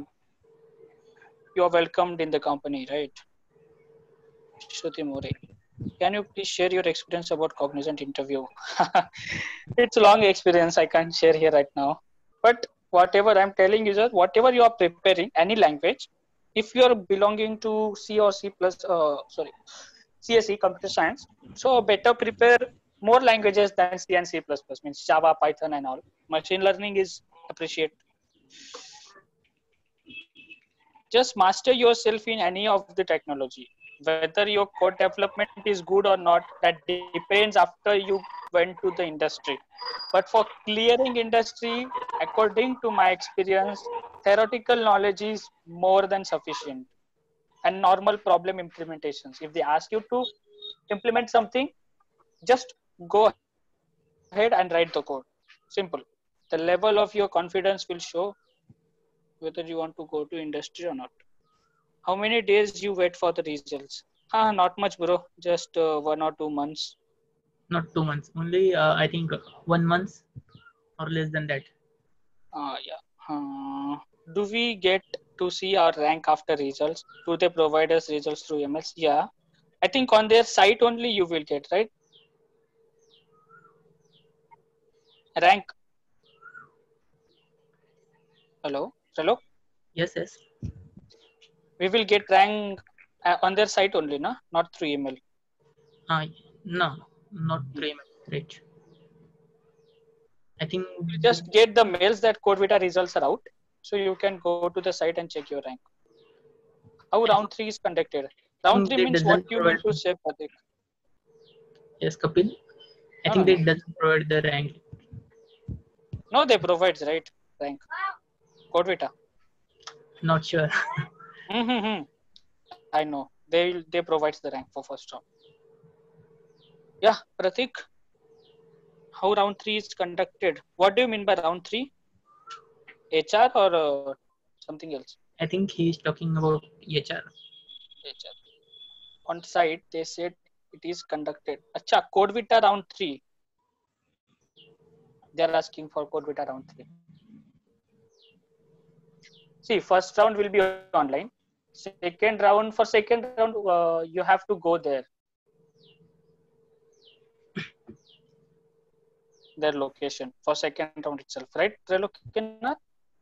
are welcomed in the company, right? Shruti More. Can you please share your experience about Cognizant interview? It's a long experience. I can't share here right now. But whatever I'm telling you is that whatever you are preparing, any language, if you are belonging to C or C plus, CSE, computer science, so better prepare more languages than C and C++, means Java, Python and all. Machine learning is appreciate. Just master yourself in any of the technology. Whether your code development is good or not, that depends after you went to the industry. But for clearing industry, according to my experience, theoretical knowledge is more than sufficient. And normal problem implementations. If they ask you to implement something, just go ahead and write the code. Simple. The level of your confidence will show whether you want to go to industry or not. How many days you wait for the results? Not much, bro. Just 1 or 2 months. Not 2 months. Only I think 1 month or less than that. Yeah. Do we get to see our rank after results? Do they provide us results through emails? Yeah. I think on their site only you will get, right? Rank. Hello? Yes. We will get rank on their site only, no? Not through email. No, not 3 months. Right. I think You just get the mails that Code Vita results are out. So you can go to the site and check your rank. How round 3 is conducted? Round 3 means what you mean to say, Pratik? Yes, Kapil. I think they doesn't provide the rank. No, they provide, right? Rank. Code Vita. Not sure. I know. They provide the rank for first round. Yeah, Pratik. How round 3 is conducted? What do you mean by round 3? HR or something else? I think he's talking about HR. On site, they said it is conducted. Acha, Code Vita round 3. They are asking for Code Vita round 3. See, first round will be online. Second round, you have to go there. their location for second round itself, right, Trilokanath?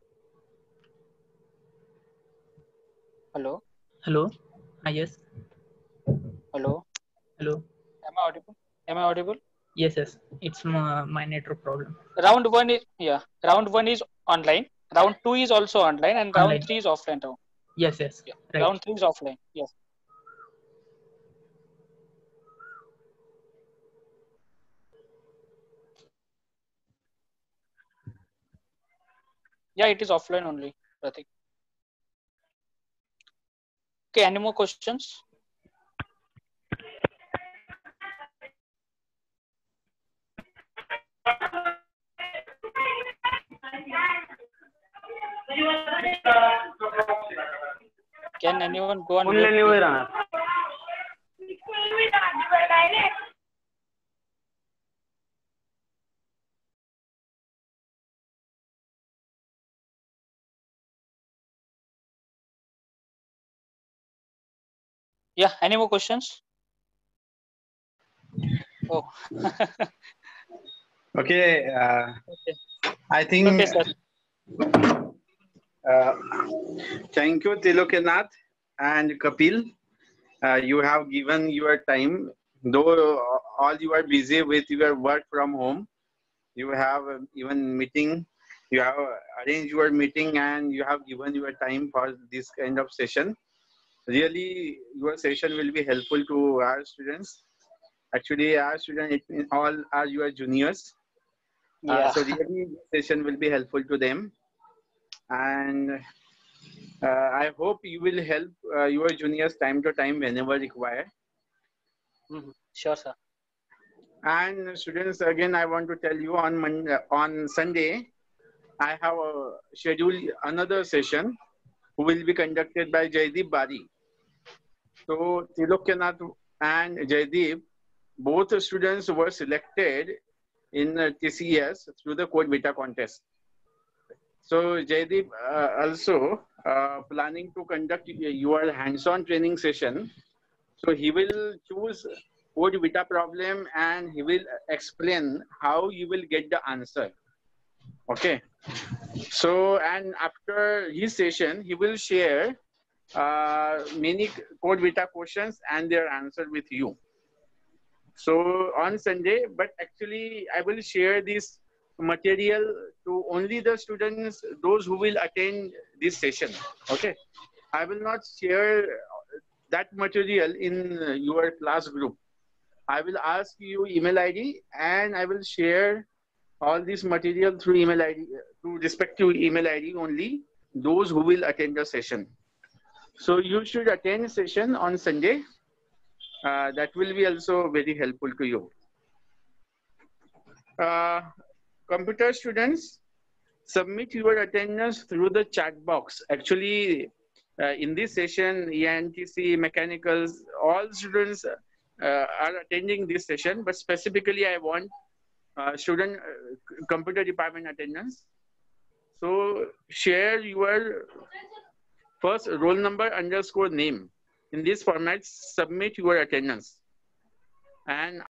Hello, Hello. Yes. hello. Hello. Am I audible? Am I audible? Yes. Yes. It's my network problem. Round one is Round one is online. Round two is also online, and round Online. three is offline round. Yes. Yes. Yeah. Right. Round three is offline. Yes. Yeah, it is offline only, Pratik. Okay, any more questions? Can anyone go on mute, please? Yeah, any more questions? Oh. Okay, Okay. I think. Okay, sir. Thank you, Tilokanath and Kapil. You have given your time, though all you are busy with your work from home. You have even meeting. You have arranged your meeting and you have given your time for this kind of session. Really, your session will be helpful to our students. Actually, our students all are your juniors. Yeah. So really, session will be helpful to them. And I hope you will help your juniors time to time whenever required. Sure, sir. And students, again, I want to tell you on Sunday, I have scheduled another session who will be conducted by Jaideep Bari. So Tilokanath and Jaideep, both students were selected in TCS through the Code Beta contest. So Jaideep also planning to conduct your hands-on training session. So he will choose Code Beta problem and he will explain how you will get the answer. Okay. So, and after his session, he will share many Code Beta questions and their answer with you. So on Sunday, but actually I will share this material to only the students, those who will attend this session. Okay. I will not share that material in your class group. I will ask you email ID and I will share all this material through email ID, to respective email ID only, those who will attend the session. So you should attend session on Sunday. That will be also very helpful to you. Computer students, submit your attendance through the chat box. Actually, in this session, ENTC, mechanicals, all students are attending this session, but specifically I want student computer department attendance. So share your first roll number _ name. In this format, submit your attendance. And